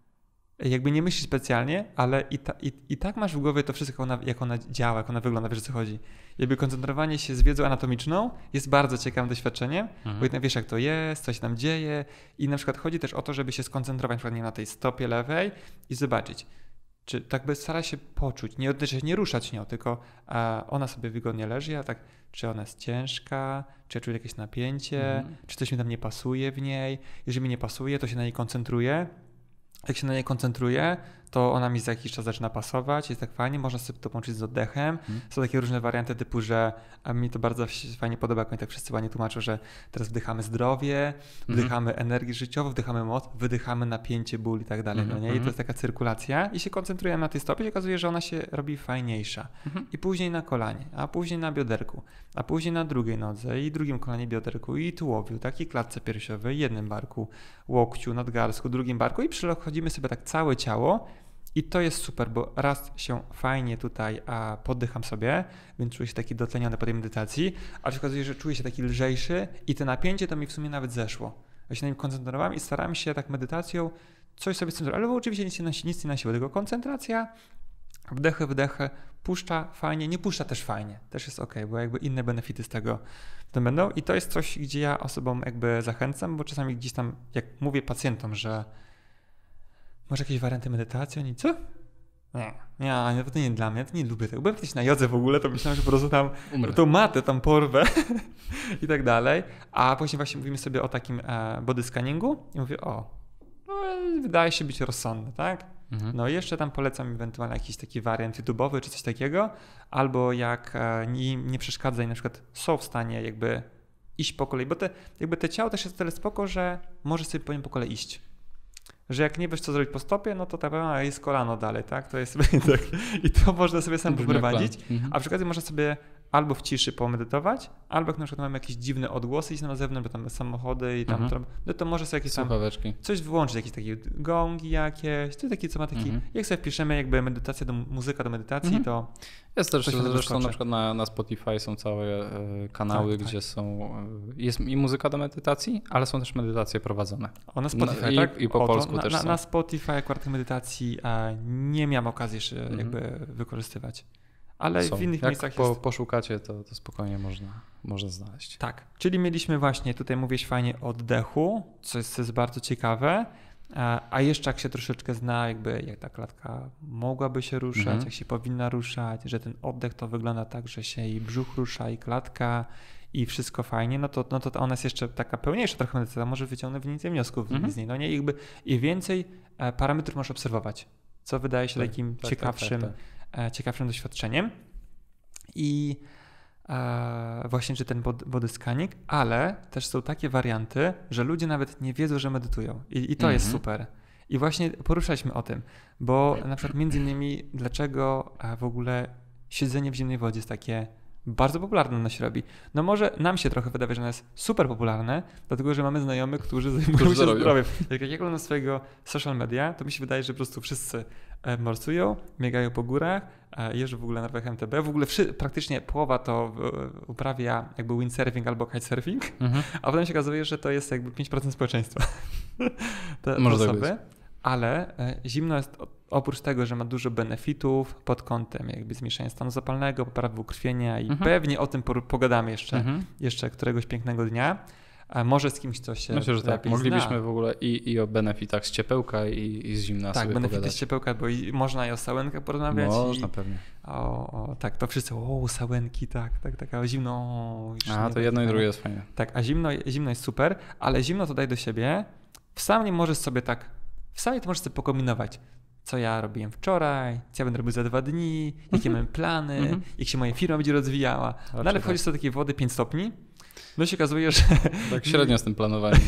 jakby nie myślisz specjalnie, ale i, ta, i, i tak masz w głowie to wszystko, jak ona, jak ona działa, jak ona wygląda, wiesz o co chodzi. Jakby koncentrowanie się z wiedzą anatomiczną jest bardzo ciekawym doświadczeniem, mhm. bo jednak wiesz jak to jest, co się tam dzieje i na przykład chodzi też o to, żeby się skoncentrować na przykład nie na tej stopie lewej i zobaczyć, czy tak by stara się poczuć, nie, nie ruszać nią, tylko a ona sobie wygodnie leży, a tak czy ona jest ciężka, czy ja czuję jakieś napięcie, mhm. czy coś mi tam nie pasuje w niej. Jeżeli mi nie pasuje, to się na niej koncentruję. Jak się na niej koncentruję, to ona mi za jakiś czas zaczyna pasować, jest tak fajnie, można sobie to połączyć z oddechem. Hmm. Są takie różne warianty typu, że a mi to bardzo fajnie podoba, jak mi tak wszyscy ładnie tłumaczą, że teraz wdychamy zdrowie, wdychamy hmm. energię życiową, wdychamy moc, wydychamy napięcie, ból i tak dalej. Hmm. No nie? I to jest taka cyrkulacja i się koncentrujemy na tej stopie i okazuje, że ona się robi fajniejsza. Hmm. I później na kolanie, a później na bioderku, a później na drugiej nodze i drugim kolanie bioderku i tułowiu, tak? I klatce piersiowej, jednym barku, łokciu, nadgarstku, drugim barku i przechodzimy sobie tak całe ciało. I to jest super, bo raz się fajnie tutaj a poddycham sobie, więc czuję się taki dotleniony po tej medytacji, ale się okazuje, że czuję się taki lżejszy i to napięcie to mi w sumie nawet zeszło. Ja się na nim koncentrowałem i starałem się tak medytacją coś sobie z tym zrobić, ale oczywiście nic nie, nic nie na siłę, tylko koncentracja, Wdechy, wydechy, puszcza fajnie, nie puszcza też fajnie, też jest ok, bo jakby inne benefity z tego to będą i to jest coś, gdzie ja osobom jakby zachęcam, bo czasami gdzieś tam, jak mówię pacjentom, że może jakieś warianty medytacji, oni co? Nie, nie, to nie dla mnie, to nie lubię tego. Byłem kiedyś na jodze w ogóle, to myślałem, że po prostu tam Umrę. tą matę tam porwę i tak dalej, a później właśnie mówimy sobie o takim e, body scanningu i mówię, o, no, wydaje się być rozsądne, tak? Mhm. No i jeszcze tam polecam ewentualnie jakiś taki wariant YouTube'owy czy coś takiego, albo jak e, nie, nie przeszkadza i na przykład są w stanie jakby iść po kolei, bo te, jakby te ciało też jest tyle spoko, że możesz sobie po nim po kolei iść. Że jak nie wiesz, co zrobić po stopie, no to tak a jest kolano dalej, tak? To jest tak. I to można sobie sam poprowadzić, mhm. a przy okazji można sobie albo w ciszy pomedytować, albo jak na przykład mamy jakieś dziwne odgłosy iść na zewnątrz, bo tam samochody i tam, mhm. no to może sobie jakieś tam coś wyłączyć, jakieś takie gongi jakieś, to taki, co ma taki, mhm. jak sobie wpiszemy jakby medytacja, do, muzyka do medytacji, mhm. to jest też, zresztą na przykład na, na Spotify są całe e, kanały, tak, gdzie tak. są, e, jest i muzyka do medytacji, ale są też medytacje prowadzone. O, na Spotify, no, tak? I, i po o, polsku na, też na, są. Na Spotify akurat medytacji a, nie miałem okazji jeszcze mhm. jakby wykorzystywać. Ale są. w innych Jak miejscach po, jest... poszukacie, to, to spokojnie można, można znaleźć. Tak, czyli mieliśmy właśnie, tutaj mówisz fajnie o oddechu, co jest, co jest bardzo ciekawe, a jeszcze jak się troszeczkę zna, jakby jak ta klatka mogłaby się ruszać, mhm. jak się powinna ruszać, że ten oddech to wygląda tak, że się i brzuch rusza, i klatka, i wszystko fajnie, no to, no to ona jest jeszcze taka pełniejsza trochę medytacja, może wyciągnąć więcej wniosków mhm. z niej, no nie, jakby i więcej parametrów możesz obserwować, co wydaje się tak, takim tak, ciekawszym, tak, tak, tak. ciekawszym doświadczeniem. I e, właśnie czy ten body scanning, ale też są takie warianty, że ludzie nawet nie wiedzą, że medytują i, i to mm-hmm. jest super. I właśnie poruszaliśmy o tym, bo na przykład między innymi dlaczego w ogóle siedzenie w zimnej wodzie jest takie bardzo popularne na się robi. No może nam się trochę wydaje, że ono jest super popularne, dlatego że mamy znajomych, którzy zajmują się zdrowiem. Jak ja oglądam swojego social media, to mi się wydaje, że po prostu wszyscy morsują, biegają po górach, jeżdżą w ogóle na nartach M T B. W ogóle wszy, praktycznie połowa to uprawia jakby windsurfing albo kitesurfing, mhm. a potem się okazuje, że to jest jakby pięć procent społeczeństwa. te, te osoby. Tak ale zimno jest oprócz tego, że ma dużo benefitów pod kątem jakby zmniejszenia stanu zapalnego, poprawy ukrwienia i mhm. pewnie o tym pogadamy jeszcze, mhm. jeszcze któregoś pięknego dnia. A może z kimś, co się Myślę, że tak. Moglibyśmy zna. w ogóle i, i o benefitach z ciepełka i, i z zimna tak, sobie benefity pogadać. z ciepełka, bo i można i o sałenkach porozmawiać. Można i, pewnie. O, o, tak, to wszyscy, o sałenki, tak, tak, tak, a zimno, o, już A, nie to jedno i drugie jest fajne. Tak, a zimno, zimno jest super, ale zimno to daj do siebie, sam nie możesz sobie tak, w sali to możesz sobie pokombinować. Co ja robiłem wczoraj, co ja będę robił za dwa dni, jakie mam plany, mm-hmm. jak się moja firma będzie rozwijała. No ale wchodzisz do takiej wody pięć stopni, no się okazuje, że... Tak średnio z tym planowaniem.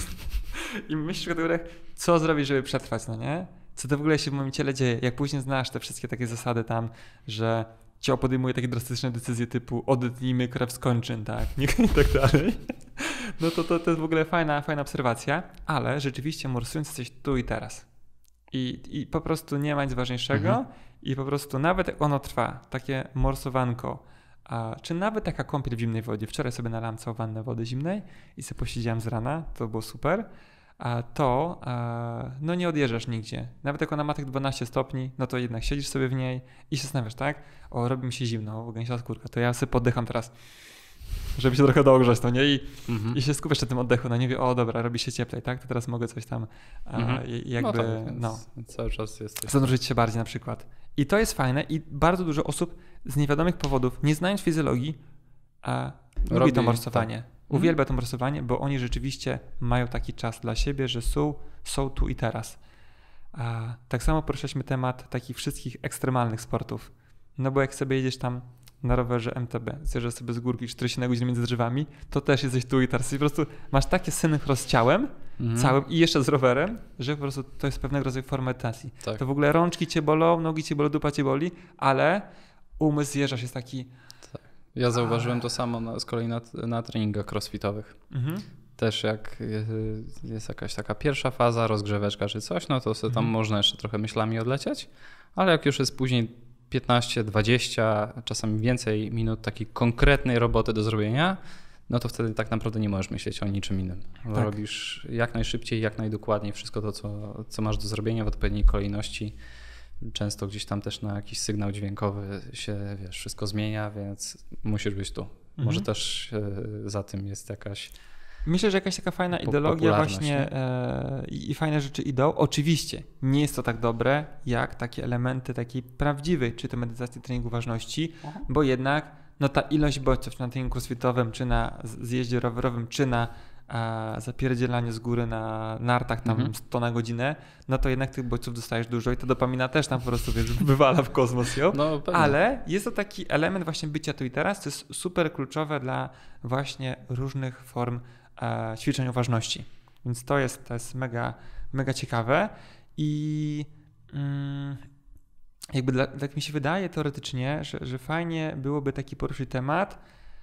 I myślisz w kategoriach, co zrobić, żeby przetrwać, no nie? Co to w ogóle się w moim ciele dzieje? Jak później znasz te wszystkie takie zasady tam, że ciało podejmuje takie drastyczne decyzje typu odetnijmy krew z kończyn, tak? I tak dalej. No to, to, to jest w ogóle fajna, fajna obserwacja, ale rzeczywiście morsując jesteś tu i teraz. I, I po prostu nie ma nic ważniejszego mhm. i po prostu nawet jak ono trwa, takie morsowanko, a, czy nawet taka kąpiel w zimnej wodzie. Wczoraj sobie nalałem całą wannę wody zimnej i sobie posiedziałem z rana, to było super, a to a, no nie odjeżdżasz nigdzie. Nawet jak ona ma tych dwanaście stopni, no to jednak siedzisz sobie w niej i się zastanawiasz, tak? O, robi mi się zimno, o, gęsia skórka, to ja sobie poddycham teraz, żeby się trochę dogrzać, no nie? I, mhm. i się skupiasz na tym oddechu, no nie wie, o dobra, robi się cieplej, tak? To teraz mogę coś tam mhm. a, jakby, no, tak, no cały czas jest. zanurzyć się bardziej na przykład. I to jest fajne i bardzo dużo osób z niewiadomych powodów, nie znając fizjologii, a lubi Robi, to morsowanie. Tak. Uwielbia to morsowanie, bo oni rzeczywiście mają taki czas dla siebie, że są, są tu i teraz. A tak samo poruszaliśmy temat takich wszystkich ekstremalnych sportów. No bo jak sobie jedziesz tam na rowerze M T B, zjeżdżasz sobie z górki czterdzieści godzin między drzewami, to też jesteś tu i teraz. I po prostu masz takie synchro z ciałem mm. całym i jeszcze z rowerem, że po prostu to jest pewnego rodzaju forma medytacji. Tak. To w ogóle rączki cię bolą, nogi cię bolą, dupa cię boli, ale umysł zjeżdżasz, jest taki... Tak. Ja zauważyłem A... to samo na, z kolei na, na treningach crossfitowych. Mhm. Też jak jest jakaś taka pierwsza faza, rozgrzeweczka czy coś, no to sobie tam mhm. można jeszcze trochę myślami odlecieć, ale jak już jest później piętnaście, dwadzieścia, czasami więcej minut takiej konkretnej roboty do zrobienia, no to wtedy tak naprawdę nie możesz myśleć o niczym innym. Tak. Robisz jak najszybciej, jak najdokładniej wszystko to, co, co masz do zrobienia w odpowiedniej kolejności. często gdzieś tam też na jakiś sygnał dźwiękowy się, wiesz, wszystko zmienia, więc musisz być tu. Mhm. Może też za tym jest jakaś... Myślę, że jakaś taka fajna ideologia właśnie e, i fajne rzeczy idą. Oczywiście nie jest to tak dobre, jak takie elementy takiej prawdziwej, czy to medytacji, treningu ważności, Aha. bo jednak no ta ilość bodźców, czy na treningu crossfitowym, czy na zjeździe rowerowym, czy na a, zapierdzielaniu z góry na nartach tam mhm. sto na godzinę, no to jednak tych bodźców dostajesz dużo i ta dopamina też tam po prostu wiesz, wywala w kosmos ją. No, ale jest to taki element właśnie bycia tu i teraz, to jest super kluczowe dla właśnie różnych form e, ćwiczeń uważności. Więc to jest, to jest mega, mega ciekawe i mm, jakby dla, tak mi się wydaje teoretycznie, że, że fajnie byłoby taki poruszyć temat.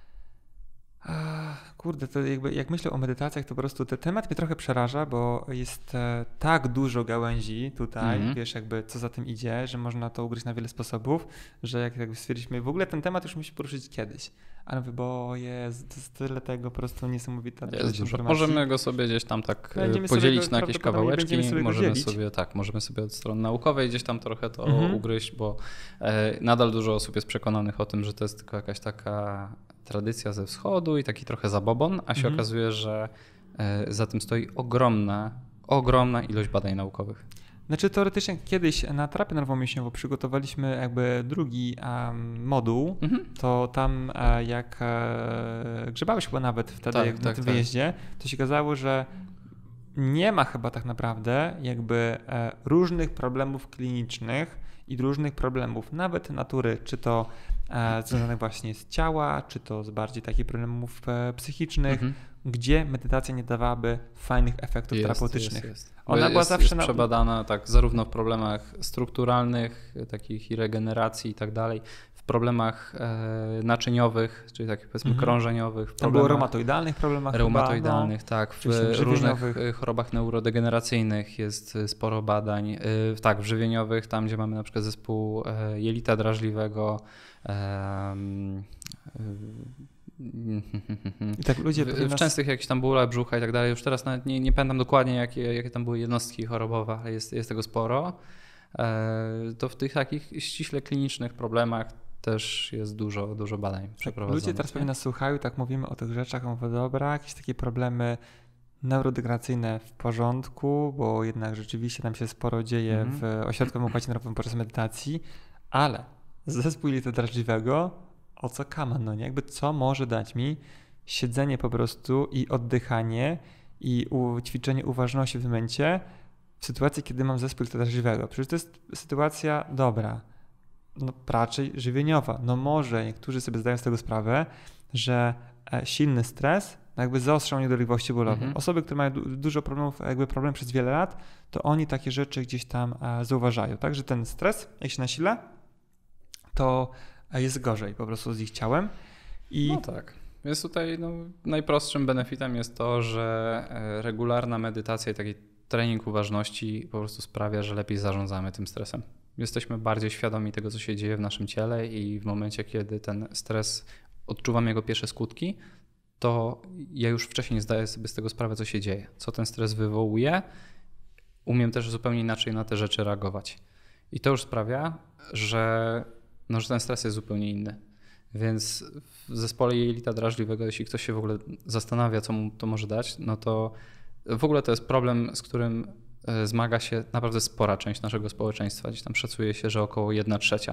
Ach, kurde, to jakby jak myślę o medytacjach, to po prostu ten temat mnie trochę przeraża, bo jest e, tak dużo gałęzi tutaj, mm-hmm. wiesz, jakby co za tym idzie, że można to ugryźć na wiele sposobów, że jak jakby stwierdziliśmy, w ogóle ten temat już musi poruszyć kiedyś. Ale mówię, bo jest, to jest tyle tego po prostu niesamowita jest dużo. Możemy go sobie gdzieś tam tak będziemy podzielić go, na jakieś kawałeczki, sobie możemy sobie tak, możemy sobie od strony naukowej gdzieś tam trochę to mm-hmm. ugryźć, bo e, nadal dużo osób jest przekonanych o tym, że to jest tylko jakaś taka tradycja ze wschodu i taki trochę zabobon, a się mhm. okazuje, że y, za tym stoi ogromna, ogromna ilość badań naukowych. Znaczy teoretycznie kiedyś na terapię nerwowo-mięśniową przygotowaliśmy jakby drugi um, moduł, mhm. to tam e, jak e, grzebałeś chyba nawet wtedy tak, jak tak, na tym tak. wyjeździe, to się okazało, że nie ma chyba tak naprawdę jakby e, różnych problemów klinicznych i różnych problemów, nawet natury, czy to e, związanych właśnie z ciała, czy to z bardziej takich problemów e, psychicznych, mhm. gdzie medytacja nie dawałaby fajnych efektów jest, terapeutycznych. Jest, jest. Ona jest, była zawsze jest na... przebadana tak zarówno w problemach strukturalnych, takich i regeneracji i tak dalej, w problemach e, naczyniowych, czyli takich powiedzmy mhm. krążeniowych. W Tam było reumatoidalnych problemach Reumatoidalnych, chyba, tak. W różnych chorobach neurodegeneracyjnych jest sporo badań. E, tak, w żywieniowych, tam gdzie mamy na przykład zespół e, jelita drażliwego, e, e, I tak ludzie w, w nas... częstych jakichś tam bólach brzucha i tak dalej. Już teraz nawet nie, nie pamiętam dokładnie, jakie, jakie tam były jednostki chorobowe, ale jest, jest tego sporo. E, to w tych takich ściśle klinicznych problemach też jest dużo, dużo badań przeprowadzonych. Ludzie teraz pewnie nas słuchają, tak mówimy o tych rzeczach, mówię, dobra, jakieś takie problemy neurodegeneracyjne w porządku, bo jednak rzeczywiście tam się sporo dzieje mm-hmm. w ośrodku układzie nerwowym podczas medytacji, ale zespół jelita drażliwego, o co kaman, no nie? Jakby co może dać mi siedzenie po prostu i oddychanie i u, ćwiczenie uważności w momencie w sytuacji, kiedy mam zespół jelita drażliwego. Przecież to jest sytuacja dobra, no raczej żywieniowa. No może niektórzy sobie zdają z tego sprawę, że silny stres jakby zaostrzał niedolegliwości bólowe. Mhm. Osoby, które mają du- dużo problemów, jakby problem przez wiele lat, to oni takie rzeczy gdzieś tam e, zauważają. Także ten stres, jak się nasila, to jest gorzej po prostu z ich ciałem. I... No tak. Więc tutaj no, najprostszym benefitem jest to, że regularna medytacja i taki trening uważności po prostu sprawia, że lepiej zarządzamy tym stresem. Jesteśmy bardziej świadomi tego, co się dzieje w naszym ciele i w momencie, kiedy ten stres, odczuwam jego pierwsze skutki, to ja już wcześniej zdaję sobie z tego sprawę, co się dzieje, co ten stres wywołuje. Umiem też zupełnie inaczej na te rzeczy reagować. I to już sprawia, że, no, że ten stres jest zupełnie inny. Więc w zespole jelita drażliwego, jeśli ktoś się w ogóle zastanawia, co mu to może dać, no to w ogóle to jest problem, z którym zmaga się naprawdę spora część naszego społeczeństwa. Gdzieś tam szacuje się, że około jedna trzecia.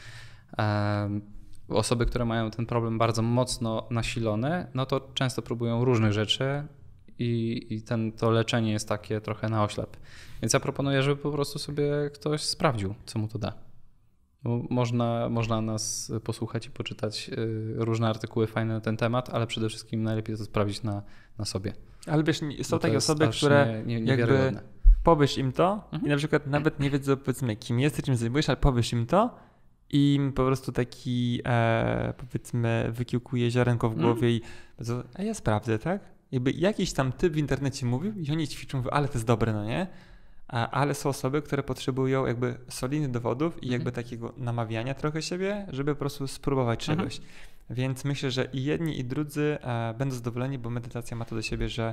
Osoby, które mają ten problem bardzo mocno nasilony, no to często próbują różnych rzeczy i, i ten, to leczenie jest takie trochę na oślep. Więc ja proponuję, żeby po prostu sobie ktoś sprawdził, co mu to da. Bo można, można nas posłuchać i poczytać różne artykuły fajne na ten temat, ale przede wszystkim najlepiej to sprawdzić na, na sobie. Ale wiesz, są takie osoby, które nie, nie, jakby powiesz im to mhm. i na przykład nawet nie wiedzą, powiedzmy, kim jesteś, czym zajmujesz, ale powiesz im to i im po prostu taki, e, powiedzmy, wykiełkuje ziarenko w głowie mm. i powiedzą, a ja sprawdzę, tak? Jakby jakiś tam typ w internecie mówił i oni ćwiczą, mówią, ale to jest dobre, no nie? A, ale są osoby, które potrzebują jakby solidnych dowodów i mm. jakby takiego namawiania trochę siebie, żeby po prostu spróbować czegoś. Mm. Więc myślę, że i jedni, i drudzy e, będą zadowoleni, bo medytacja ma to do siebie, że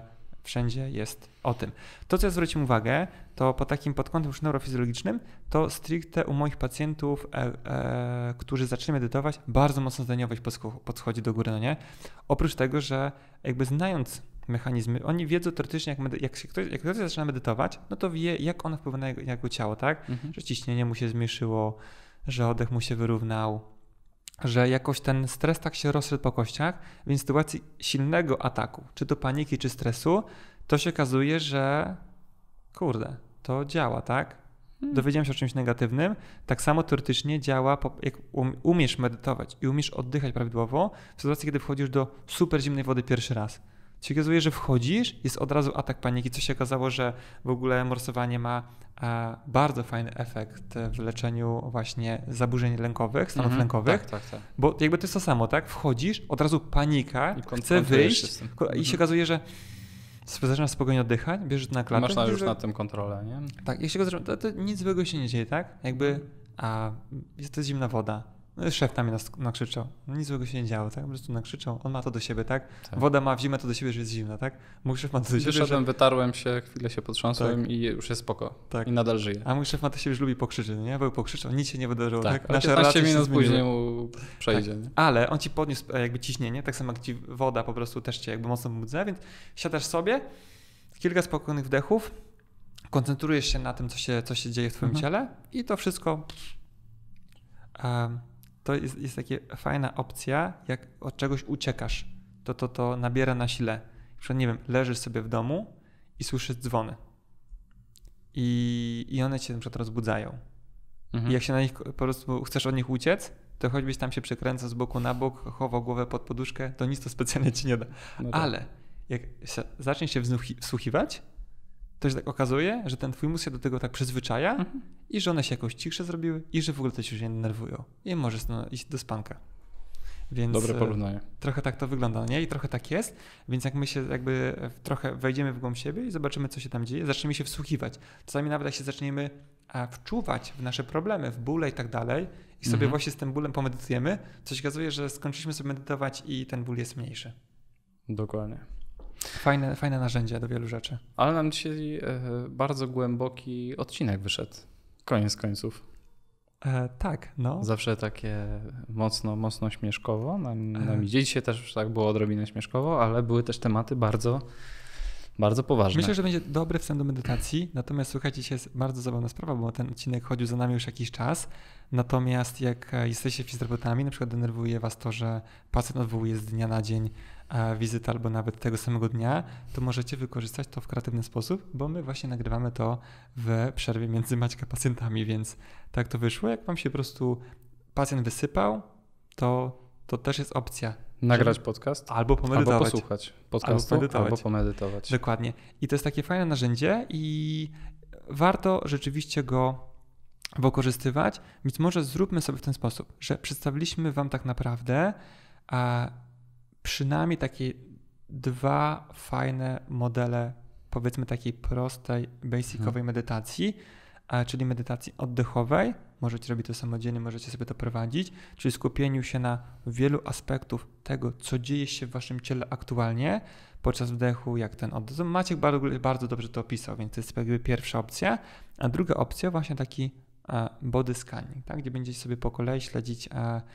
wszędzie jest o tym. To, co ja zwróciłem uwagę, to po takim pod kątem już neurofizjologicznym, to stricte u moich pacjentów, e, e, którzy zaczęli medytować, bardzo mocno zdaniowość podchodzi do góry, no nie? Oprócz tego, że jakby znając mechanizmy, oni wiedzą teoretycznie, jak, medy- jak, się ktoś, jak ktoś zaczyna medytować, no to wie, jak ona wpływa na jego, na jego ciało, tak? Mhm. Że ciśnienie mu się zmniejszyło, że oddech mu się wyrównał, że jakoś ten stres tak się rozszedł po kościach, więc w sytuacji silnego ataku, czy to paniki, czy stresu, to się okazuje, że kurde, to działa, tak? Hmm. Dowiedziałem się o czymś negatywnym, tak samo teoretycznie działa, jak umiesz medytować i umiesz oddychać prawidłowo, w sytuacji, kiedy wchodzisz do super zimnej wody pierwszy raz. Się okazuje, że wchodzisz, jest od razu atak paniki, co się okazało, że w ogóle morsowanie ma a, bardzo fajny efekt w leczeniu właśnie zaburzeń lękowych, stanów mm-hmm, lękowych, tak, tak, tak. Bo jakby to jest to samo, tak? Wchodzisz, od razu panika, chce wyjść i się, mm-hmm. się okazuje, że zaczynasz spokojnie oddychać, bierzesz na klatę. Masz na już że... nad tym kontrolę, nie? Tak, jeśli go to, to nic złego się nie dzieje, tak? Jakby, a jest to zimna woda. No, szef na mnie nas nakrzyczał. No, nic złego się nie działo, tak? Po prostu nakrzyczał. On ma to do siebie, tak? tak? Woda ma w zimę to do siebie, że jest zimna, tak? Mój szef ma to do siebie, Wyszedłem, że... wytarłem się, chwilę się potrząsłem tak. i już jest spoko. Tak. I nadal żyje. A mój szef ma to siebie, że lubi pokrzyczeć, nie? Bo pokrzyczał, nic się nie wydarzyło, tak? tak? Nasze piętnaście minut później mu przejdzie. Tak. Ale on ci podniósł jakby ciśnienie, tak samo jak ci woda po prostu też cię jakby mocno pobudza, więc siadasz sobie, kilka spokojnych wdechów, koncentrujesz się na tym, co się, co się dzieje w twoim mhm. ciele i to wszystko... Um, To jest, jest taka fajna opcja, jak od czegoś uciekasz, to to, to nabiera na sile. Na przykład, nie wiem, leżysz sobie w domu i słyszysz dzwony. I, i one cię na przykład rozbudzają. Mhm. I jak się na nich po prostu chcesz od nich uciec, to choćbyś tam się przekręcał z boku na bok, chował głowę pod poduszkę, to nic to specjalnie ci nie da. No tak. Ale jak się, zaczniesz się wsłuchiwać, to się tak okazuje, że ten twój mózg się do tego tak przyzwyczaja mhm. i że one się jakoś cichsze zrobiły i że w ogóle to się już nie denerwują. I możesz no, iść do spanka. Więc dobre porównanie. Trochę tak to wygląda, nie? I trochę tak jest, więc jak my się jakby trochę wejdziemy w głąb siebie i zobaczymy, co się tam dzieje, zaczniemy się wsłuchiwać. Czasami nawet jak się zaczniemy wczuwać w nasze problemy, w bóle i tak dalej i sobie mhm. właśnie z tym bólem pomedytujemy, to się okazuje, że skończyliśmy sobie medytować i ten ból jest mniejszy. Dokładnie. Fajne, fajne narzędzie do wielu rzeczy. Ale nam dzisiaj e, bardzo głęboki odcinek wyszedł. Koniec końców. E, tak, no. Zawsze takie mocno, mocno śmieszkowo nam, nam idzie. Dzisiaj też tak było odrobinę śmieszkowo, ale były też tematy bardzo, bardzo poważne. Myślę, że będzie dobry wstęp do medytacji, natomiast słuchajcie, dzisiaj jest bardzo zabawna sprawa, bo ten odcinek chodził za nami już jakiś czas. Natomiast jak jesteście fizjoterapeutami, na przykład denerwuje was to, że pacjent odwołuje z dnia na dzień wizytę albo nawet tego samego dnia, to możecie wykorzystać to w kreatywny sposób, bo my właśnie nagrywamy to w przerwie między Maćka pacjentami, więc tak to wyszło. Jak wam się po prostu pacjent wysypał, to, to też jest opcja. Nagrać podcast? Albo pomedytować. Albo posłuchać podcastu, albo pomedytować. albo pomedytować. Dokładnie. I to jest takie fajne narzędzie i warto rzeczywiście go wykorzystywać, więc może zróbmy sobie w ten sposób, że przedstawiliśmy wam tak naprawdę a przynajmniej takie dwa fajne modele, powiedzmy takiej prostej, basicowej hmm. medytacji, a, czyli medytacji oddechowej. Możecie robić to samodzielnie, możecie sobie to prowadzić, czyli skupieniu się na wielu aspektów tego, co dzieje się w waszym ciele aktualnie podczas wdechu, jak ten oddech. Maciek bardzo, bardzo dobrze to opisał, więc to jest jakby pierwsza opcja. A druga opcja właśnie taki body scanning, tak? Gdzie będziecie sobie po kolei śledzić,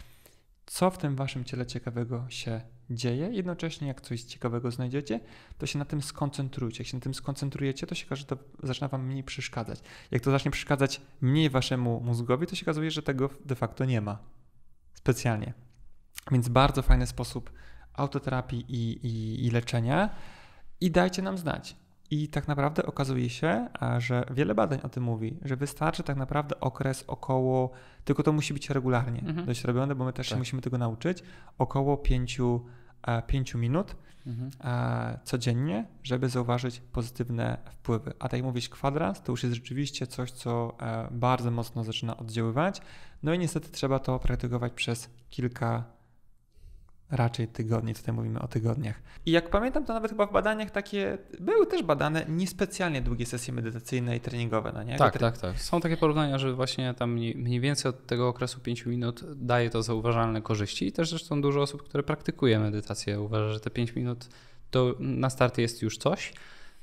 co w tym waszym ciele ciekawego się dzieje. Jednocześnie jak coś ciekawego znajdziecie, to się na tym skoncentrujcie. Jak się na tym skoncentrujecie, to się okaże, że to zaczyna wam mniej przeszkadzać. Jak to zacznie przeszkadzać mniej waszemu mózgowi, to się okazuje, że tego de facto nie ma. Specjalnie. Więc bardzo fajny sposób autoterapii i, i, i leczenia. I dajcie nam znać. I tak naprawdę okazuje się, że wiele badań o tym mówi, że wystarczy tak naprawdę okres około, tylko to musi być regularnie mhm. dość robione, bo my też tak. się musimy tego nauczyć, około pięciu, pięciu minut mhm. codziennie, żeby zauważyć pozytywne wpływy. A tak jak mówisz, kwadrans to już jest rzeczywiście coś, co bardzo mocno zaczyna oddziaływać. No i niestety trzeba to praktykować przez kilka raczej tygodni, tutaj mówimy o tygodniach. I jak pamiętam, to nawet chyba w badaniach takie były też badane niespecjalnie długie sesje medytacyjne i treningowe, no nie? Tak, tak, tak. Są takie porównania, że właśnie tam mniej więcej od tego okresu pięciu minut daje to zauważalne korzyści i też zresztą dużo osób, które praktykuje medytację, uważa, że te pięć minut to na start jest już coś.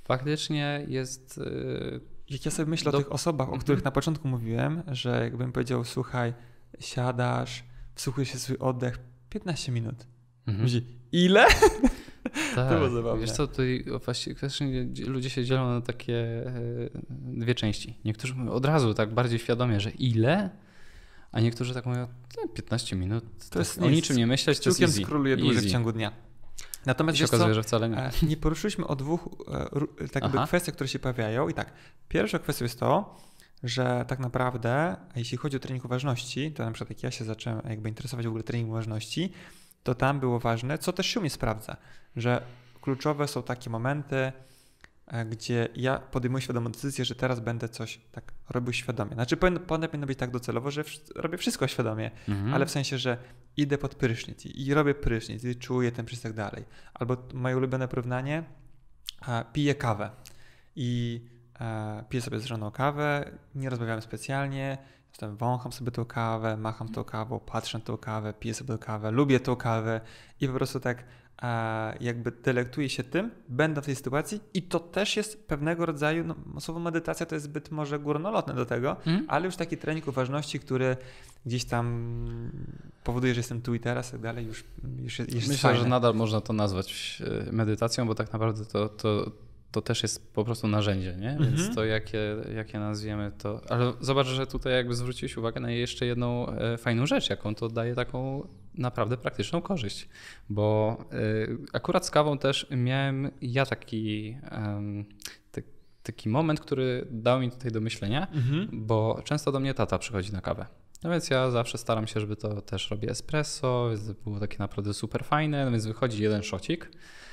faktycznie jest... Jak ja sobie myślę do... o tych osobach, o których na początku mówiłem, że jakbym powiedział, słuchaj, siadasz, wsłuchujesz się swój oddech, piętnaście minut. Mhm. Mówi, ile? Tak, to było zabawne. Wiesz co, tutaj właśnie ludzie się dzielą na takie dwie części. Niektórzy mówią od razu tak bardziej świadomie, że ile? A niektórzy tak mówią, piętnaście minut, to, to jest o niczym nie myśleć, to jest easy. Skróluje dłużej w ciągu dnia. Natomiast się okazuje, że wcale nie. Nie poruszyliśmy o dwóch tak jakby kwestiach, które się pojawiają. I tak, pierwsza kwestia jest to, że tak naprawdę, jeśli chodzi o trening uważności, to na przykład jak ja się zacząłem jakby interesować w ogóle treningiem uważności, to tam było ważne, co też się u mnie sprawdza, że kluczowe są takie momenty, gdzie ja podejmuję świadomą decyzję, że teraz będę coś tak robił świadomie. Znaczy powinno, powinno być tak docelowo, że robię wszystko świadomie, mhm. ale w sensie, że idę pod prysznic i, i robię prysznic i czuję ten prysznic i tak dalej. Albo moje ulubione porównanie, a, piję kawę i a, piję sobie z żoną kawę, nie rozmawiamy specjalnie, potem wącham sobie tą kawę, macham tą kawą, patrzę na tą kawę, piję sobie tą kawę, lubię tą kawę i po prostu tak a, jakby delektuję się tym, będę w tej sytuacji i to też jest pewnego rodzaju, no słowo medytacja to jest zbyt może górnolotne do tego, mm. ale już taki trening uważności, który gdzieś tam powoduje, że jestem tu i teraz i tak dalej, już, już jest, jest Myślę, fajne. że nadal można to nazwać medytacją, bo tak naprawdę to, to to też jest po prostu narzędzie, nie? Mm-hmm. Więc to jakie, jakie nazwiemy to... Ale zobacz, że tutaj jakby zwróciłeś uwagę na jeszcze jedną e, fajną rzecz, jaką to daje taką naprawdę praktyczną korzyść. Bo e, akurat z kawą też miałem ja taki, um, te, taki moment, który dał mi tutaj do myślenia, mm-hmm. bo często do mnie tata przychodzi na kawę. No więc ja zawsze staram się, żeby to też robię espresso, więc to było takie naprawdę super fajne, no więc wychodzi jeden szocik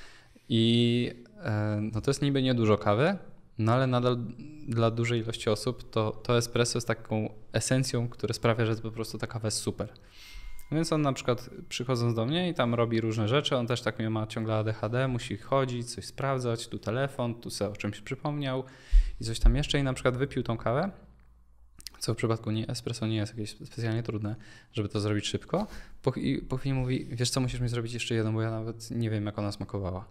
i no to jest niby niedużo kawy, no ale nadal dla dużej ilości osób to, to espresso jest taką esencją, która sprawia, że po prostu ta kawa jest super. Więc on na przykład przychodząc do mnie i tam robi różne rzeczy, on też tak ma ciągle A D H D, musi chodzić, coś sprawdzać, tu telefon, tu sobie o czymś przypomniał i coś tam jeszcze i na przykład wypił tą kawę, co w przypadku nie, espresso nie jest jakieś specjalnie trudne, żeby to zrobić szybko. Po, i po chwili mówi, wiesz co, musisz mi zrobić jeszcze jedną, bo ja nawet nie wiem, jak ona smakowała.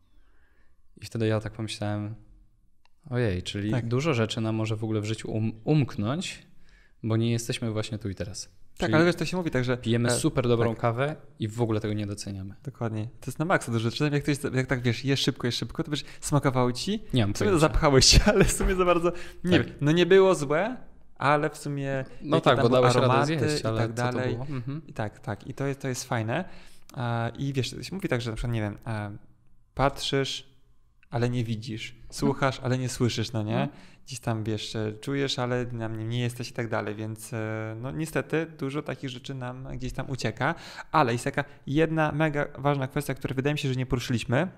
I wtedy ja tak pomyślałem, ojej, czyli tak. dużo rzeczy nam może w ogóle w życiu um, umknąć, bo nie jesteśmy właśnie tu i teraz. Tak, czyli ale wiesz, to się mówi tak, że... Pijemy super dobrą tak. kawę i w ogóle tego nie doceniamy. Dokładnie. To jest na maksa dużo rzeczy. Jak, ktoś, jak tak wiesz, jesz szybko, jesz szybko, to wiesz, smakowało ci, nie mam w sumie zapchałeś się, ale w sumie za bardzo... Nie tak. wiem, no nie było złe, ale w sumie... No tak, bo dałeś radę zjeść, ale i tak dalej. Co to było? Mhm. I tak, tak. I to jest, to jest fajne. I wiesz, to się mówi tak, że na przykład, nie wiem, patrzysz, ale nie widzisz, słuchasz, ale nie słyszysz, no nie? Gdzieś tam, wiesz, czujesz, ale na mnie nie jesteś i tak dalej, więc no niestety dużo takich rzeczy nam gdzieś tam ucieka, ale jest taka jedna mega ważna kwestia, której wydaje mi się, że nie poruszyliśmy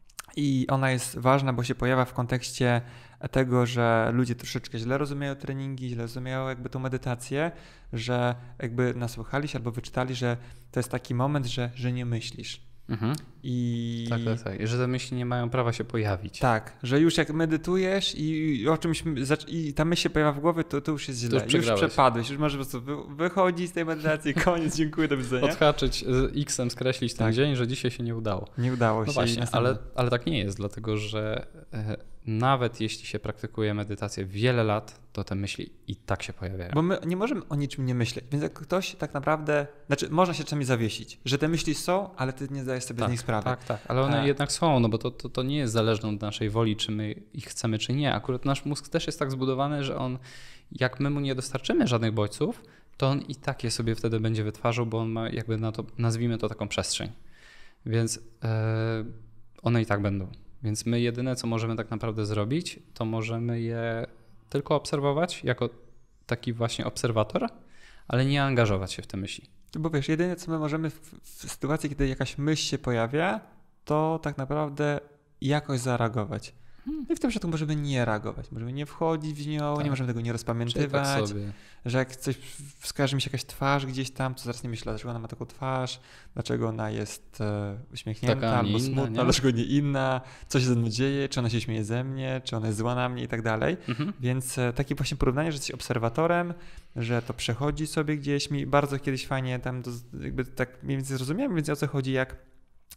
i ona jest ważna, bo się pojawia w kontekście tego, że ludzie troszeczkę źle rozumieją treningi, źle rozumieją jakby tą medytację, że jakby nasłuchali się albo wyczytali, że to jest taki moment, że, że nie myślisz. Mhm. I... Tak, tak, tak. I że te myśli nie mają prawa się pojawić. Tak, że już jak medytujesz i o czymś i ta myśl się pojawia w głowie, to, to już jest źle. Już, już przepadłeś, już możesz po prostu wychodzić z tej medytacji, koniec, dziękuję, do widzenia. Odhaczyć X-em, skreślić ten tak. dzień, że dzisiaj się nie udało. Nie udało no się. Właśnie, ale, ale tak nie jest, dlatego że e, nawet jeśli się praktykuje medytację wiele lat, to te myśli i tak się pojawiają. Bo my nie możemy o niczym nie myśleć, więc jak ktoś tak naprawdę, znaczy można się czasami zawiesić, że te myśli są, ale ty nie zdajesz sobie tak, z nich sprawy. Tak, tak, ale one tak. jednak są, no bo to, to, to nie jest zależne od naszej woli, czy my ich chcemy, czy nie. Akurat nasz mózg też jest tak zbudowany, że on, jak my mu nie dostarczymy żadnych bodźców, to on i tak je sobie wtedy będzie wytwarzał, bo on ma jakby na to, nazwijmy to taką przestrzeń. Więc yy, one i tak będą. Więc my jedyne, co możemy tak naprawdę zrobić, to możemy je tylko obserwować jako taki właśnie obserwator, ale nie angażować się w te myśli. Bo wiesz, jedyne, co my możemy w, w sytuacji, kiedy jakaś myśl się pojawia, to tak naprawdę jakoś zareagować. Hmm. I w tym przypadku możemy nie reagować, możemy nie wchodzić w nią, tak. nie możemy tego nie rozpamiętywać, że jak coś wskaże mi się jakaś twarz gdzieś tam, to zaraz nie myślę, dlaczego ona ma taką twarz, dlaczego ona jest e, uśmiechnięta taka, albo inna, smutna, nie? dlaczego nie inna, co się ze mną dzieje, czy ona się śmieje ze mnie, czy ona jest zła na mnie i tak dalej. Mhm. Więc e, takie właśnie porównanie, że jesteś obserwatorem, że to przechodzi sobie gdzieś, mi bardzo kiedyś fajnie tam do, jakby tak mniej więcej zrozumiałem, więc o co chodzi, jak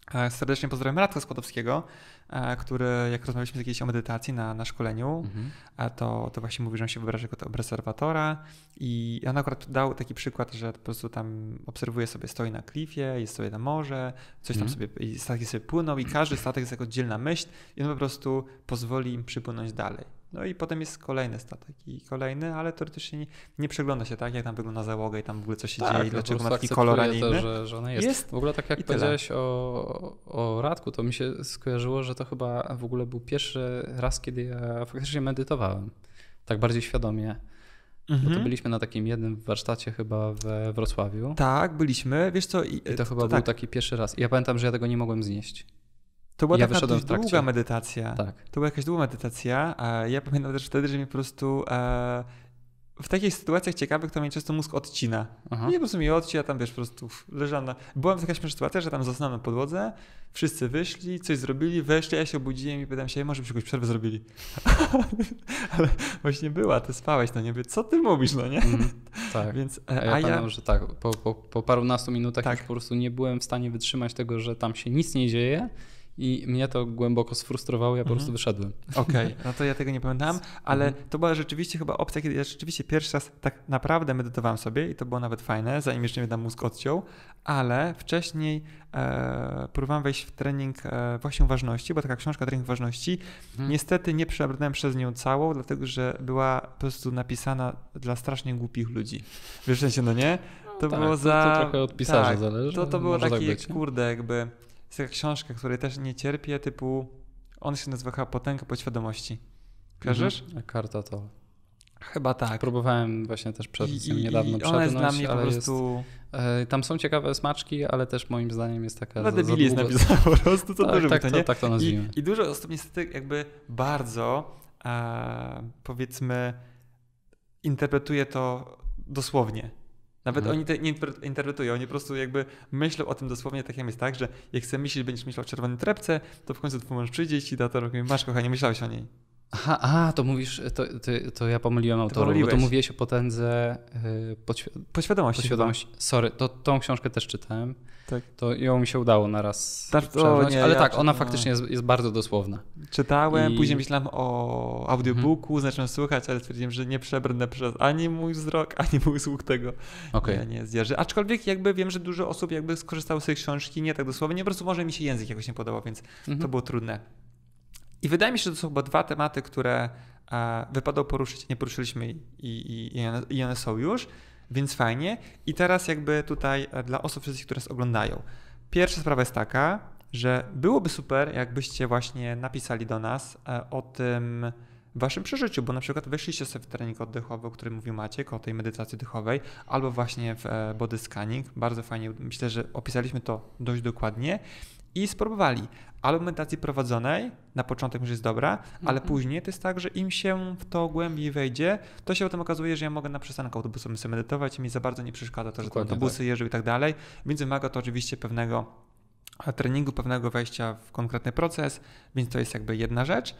Serdecznie pozdrawiam Radka Składowskiego, który, jak rozmawialiśmy kiedyś o medytacji na, na szkoleniu, mhm. to, to właśnie mówi, że on się wyobraża jako obserwatora i on akurat dał taki przykład, że po prostu tam obserwuje sobie, stoi na klifie, jest sobie na morze, coś tam mhm. sobie, i statki sobie płyną i każdy statek jest jak oddzielna myśl i on po prostu pozwoli im przypłynąć dalej. No i potem jest kolejny statek i kolejny, ale teoretycznie nie, nie przegląda się tak, jak tam wygląda załoga i tam w ogóle co się tak, dzieje i dlaczego ma taki kolor, a nie inny. To, że, że ona jest. jest. W ogóle tak jak powiedziałeś o, o Radku, to mi się skojarzyło, że to chyba w ogóle był pierwszy raz, kiedy ja faktycznie medytowałem. Tak bardziej świadomie. Mhm. Bo to byliśmy na takim jednym warsztacie chyba we Wrocławiu. Tak, byliśmy. Wiesz co? I, I to, to chyba to był tak. taki pierwszy raz. I ja pamiętam, że ja tego nie mogłem znieść. To była ja taka dość długa medytacja. Tak. To była jakaś długa medytacja, a ja pamiętam też wtedy, że mnie po prostu e, w takich sytuacjach ciekawych to mnie często mózg odcina. Aha. I po prostu mnie odcina, tam wiesz, po prostu leżałem na... Była taka śmieszna sytuacja, że tam zostałem na podłodze, wszyscy wyszli, coś zrobili, weszli, ja się obudziłem i pytam się, może byśmy jakąś przerwę zrobili. Ale właśnie była, ty spałeś, no nie wiem, co ty mówisz, no nie? Mm, tak, Więc, a ja, a ja pamiętam, że tak, po, po, po parunastu minutach tak. już po prostu nie byłem w stanie wytrzymać tego, że tam się nic nie dzieje. I mnie to głęboko sfrustrowało, ja po prostu wyszedłem. Okej, okay. No to ja tego nie pamiętam, ale mm-hmm. to była rzeczywiście chyba opcja, kiedy ja rzeczywiście pierwszy raz tak naprawdę medytowałem sobie i to było nawet fajne, zanim jeszcze mnie tam mózg odciął, ale wcześniej e, próbowałem wejść w trening e, właśnie ważności, bo taka książka Trening Ważności, mm. niestety nie przebrnąłem przez nią całą, dlatego że była po prostu napisana dla strasznie głupich ludzi. Wiesz, w sensie, no nie? To tak, było za... To, to trochę od pisarza tak, zależy. To, to było takie, tak kurde, jakby... Jest taka książka, której też nie cierpię, typu, on się nazywa chyba Potęga Podświadomości. Kojarzysz? Mhm. Karta to. Chyba tak. Próbowałem właśnie też przed tym niedawno przebrnąć, ona jest dla mnie po prostu... Jest, e, tam są ciekawe smaczki, ale też moim zdaniem jest taka... Ale debili jest napisana po prostu, co tak, dużo tak, to, to, nie? tak to nazwijmy. I, i dużo osób niestety jakby bardzo, e, powiedzmy, interpretuje to dosłownie. Nawet hmm. oni te nie interpretują, oni po prostu jakby myślą o tym dosłownie tak jak jest tak, że jak chcesz myśleć, będziesz myślał o czerwonej trepce, to w końcu twój mąż przyjdzie i ci da to, mówi, masz kochanie, myślałeś o niej. Aha, a, to mówisz, to, to, to ja pomyliłem autorów, bo to mówiłeś o potędze yy, podświ podświadomości. podświadomości. Sorry, to tą książkę też czytałem. Tak. To ją mi się udało naraz tak, przebrnąć, nie, ale ja tak, czy... ona faktycznie jest, jest bardzo dosłowna. Czytałem, I... później myślałem o audiobooku, hmm. zacząłem słuchać, ale stwierdziłem, że nie przebrnę przez ani mój wzrok, ani mój słuch tego. Okay. Ja nie zjeżdżę. Aczkolwiek jakby wiem, że dużo osób jakby skorzystało z tej książki, nie tak dosłownie, po prostu może mi się język jakoś nie podobał, więc hmm. to było trudne. I wydaje mi się, że to są chyba dwa tematy, które e, wypadało poruszyć, nie poruszyliśmy i, i, i, one, i one są już, więc fajnie. I teraz jakby tutaj e, dla osób wszystkich, które nas oglądają. Pierwsza sprawa jest taka, że byłoby super, jakbyście właśnie napisali do nas e, o tym waszym przeżyciu, bo na przykład weszliście sobie w trening oddechowy, o którym mówił Maciek, o tej medytacji oddechowej, albo właśnie w e, body scanning. Bardzo fajnie, myślę, że opisaliśmy to dość dokładnie. I spróbowali albo medytacji prowadzonej, na początek już jest dobra, mm-hmm. ale później to jest tak, że im się w to głębiej wejdzie, to się potem okazuje, że ja mogę na przystankach autobusowych sobie medytować i mi za bardzo nie przeszkadza to, że te autobusy tak. jeżdżą i tak dalej, więc wymaga to oczywiście pewnego treningu, pewnego wejścia w konkretny proces, więc to jest jakby jedna rzecz.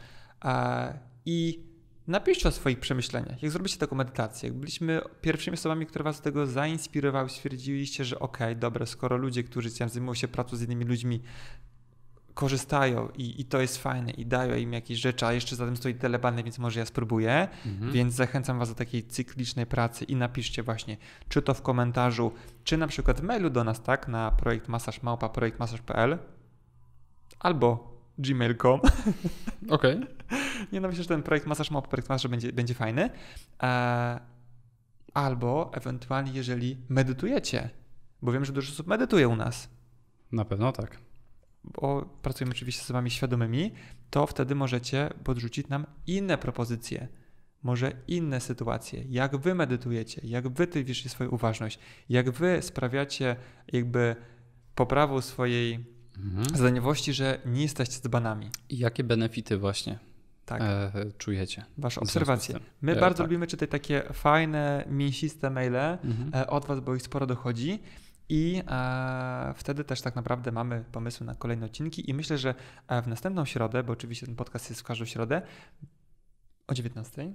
I napiszcie o swoich przemyśleniach. Jak zrobicie taką medytację, jak byliśmy pierwszymi osobami, które was do tego zainspirowały, stwierdziliście, że okej, okay, dobra, skoro ludzie, którzy zajmują się pracą z innymi ludźmi, korzystają i, i to jest fajne i dają im jakieś rzeczy, a jeszcze za tym stoi telebany, więc może ja spróbuję, mhm. więc zachęcam was do takiej cyklicznej pracy i napiszcie właśnie, czy to w komentarzu, czy na przykład w mailu do nas, tak, na projekt masaż małpa projekt masaż kropka p l albo gmail kropka com. Okej. Okay. Nie no, myślę, że ten projekt masaż małpa projekt masaż będzie, będzie fajny. E, albo ewentualnie, jeżeli medytujecie, bo wiem, że dużo osób medytuje u nas. Na pewno tak. Bo pracujemy oczywiście z osobami świadomymi, to wtedy możecie podrzucić nam inne propozycje, może inne sytuacje, jak wy medytujecie, jak wy tywiliście swoją uważność, jak wy sprawiacie jakby poprawą swojej mhm. zadaniowości, że nie jesteście dzbanami. I jakie benefity właśnie tak. e, czujecie? Wasze obserwacje. My e, bardzo tak. lubimy czytać takie fajne, mięsiste maile mhm. e, od was, bo ich sporo dochodzi. I e, wtedy też tak naprawdę mamy pomysły na kolejne odcinki i myślę, że w następną środę, bo oczywiście ten podcast jest w każdą środę o dziewiętnastej,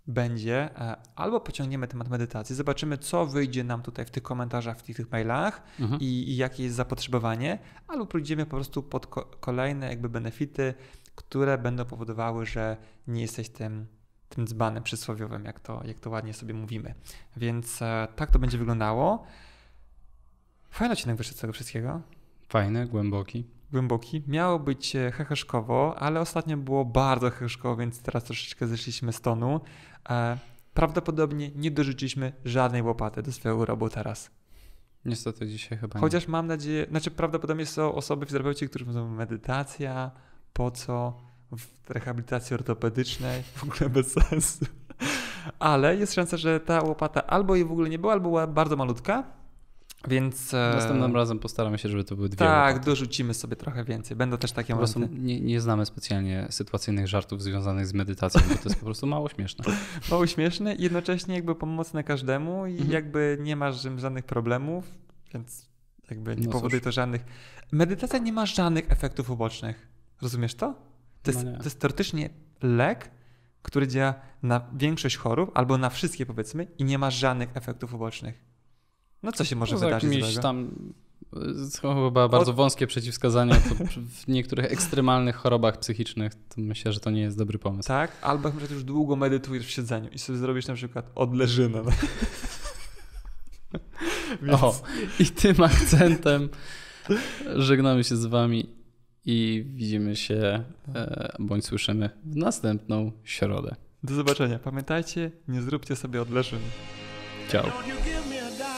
będzie, albo pociągniemy temat medytacji, zobaczymy, co wyjdzie nam tutaj w tych komentarzach, w tych, tych mailach Mhm. i, i jakie jest zapotrzebowanie, albo pójdziemy po prostu pod ko- kolejne jakby benefity, które będą powodowały, że nie jesteś tym, tym dzbanem przysłowiowym, jak to, jak to ładnie sobie mówimy. Więc e, tak to będzie wyglądało. Fajny odcinek wyszedł z tego wszystkiego. Fajny, głęboki. Głęboki. Miało być heheszkowo, ale ostatnio było bardzo heheszkowo, więc teraz troszeczkę zeszliśmy z tonu. E, prawdopodobnie nie dorzuciliśmy żadnej łopaty do swojego robu teraz. Niestety dzisiaj chyba Chociaż mam nadzieję, znaczy prawdopodobnie są osoby w terapeucie, którzy mówią medytacja, po co, w rehabilitacji ortopedycznej, w ogóle bez sensu. Ale jest szansa, że ta łopata albo jej w ogóle nie była, albo była bardzo malutka, więc... nie. Następnym razem postaramy się, żeby to były dwie Tak, łopaty. dorzucimy sobie trochę więcej. Będą też takie Po prostu momenty. nie, nie znamy specjalnie sytuacyjnych żartów związanych z medytacją, bo to jest po prostu mało śmieszne. Mało śmieszne i jednocześnie jakby pomocne każdemu i Mhm. jakby nie masz żadnych problemów, więc jakby nie No powoduje cóż. to żadnych... Medytacja nie ma żadnych efektów ubocznych. Rozumiesz to? To jest, No nie. to jest teoretycznie lek, który działa na większość chorób albo na wszystkie powiedzmy i nie ma żadnych efektów ubocznych. No co się może Poza wydarzyć jakimiś złego? tam y, są chyba bardzo Od- wąskie przeciwwskazania, to w niektórych ekstremalnych chorobach psychicznych to myślę, że to nie jest dobry pomysł. Tak, albo jak już długo medytujesz w siedzeniu i sobie zrobisz na przykład odleżynę. No. Więc... O, i tym akcentem żegnamy się z wami i widzimy się e, bądź słyszymy w następną środę. Do zobaczenia. Pamiętajcie, nie zróbcie sobie odleżyn. Ciao. Don't you give me a dime.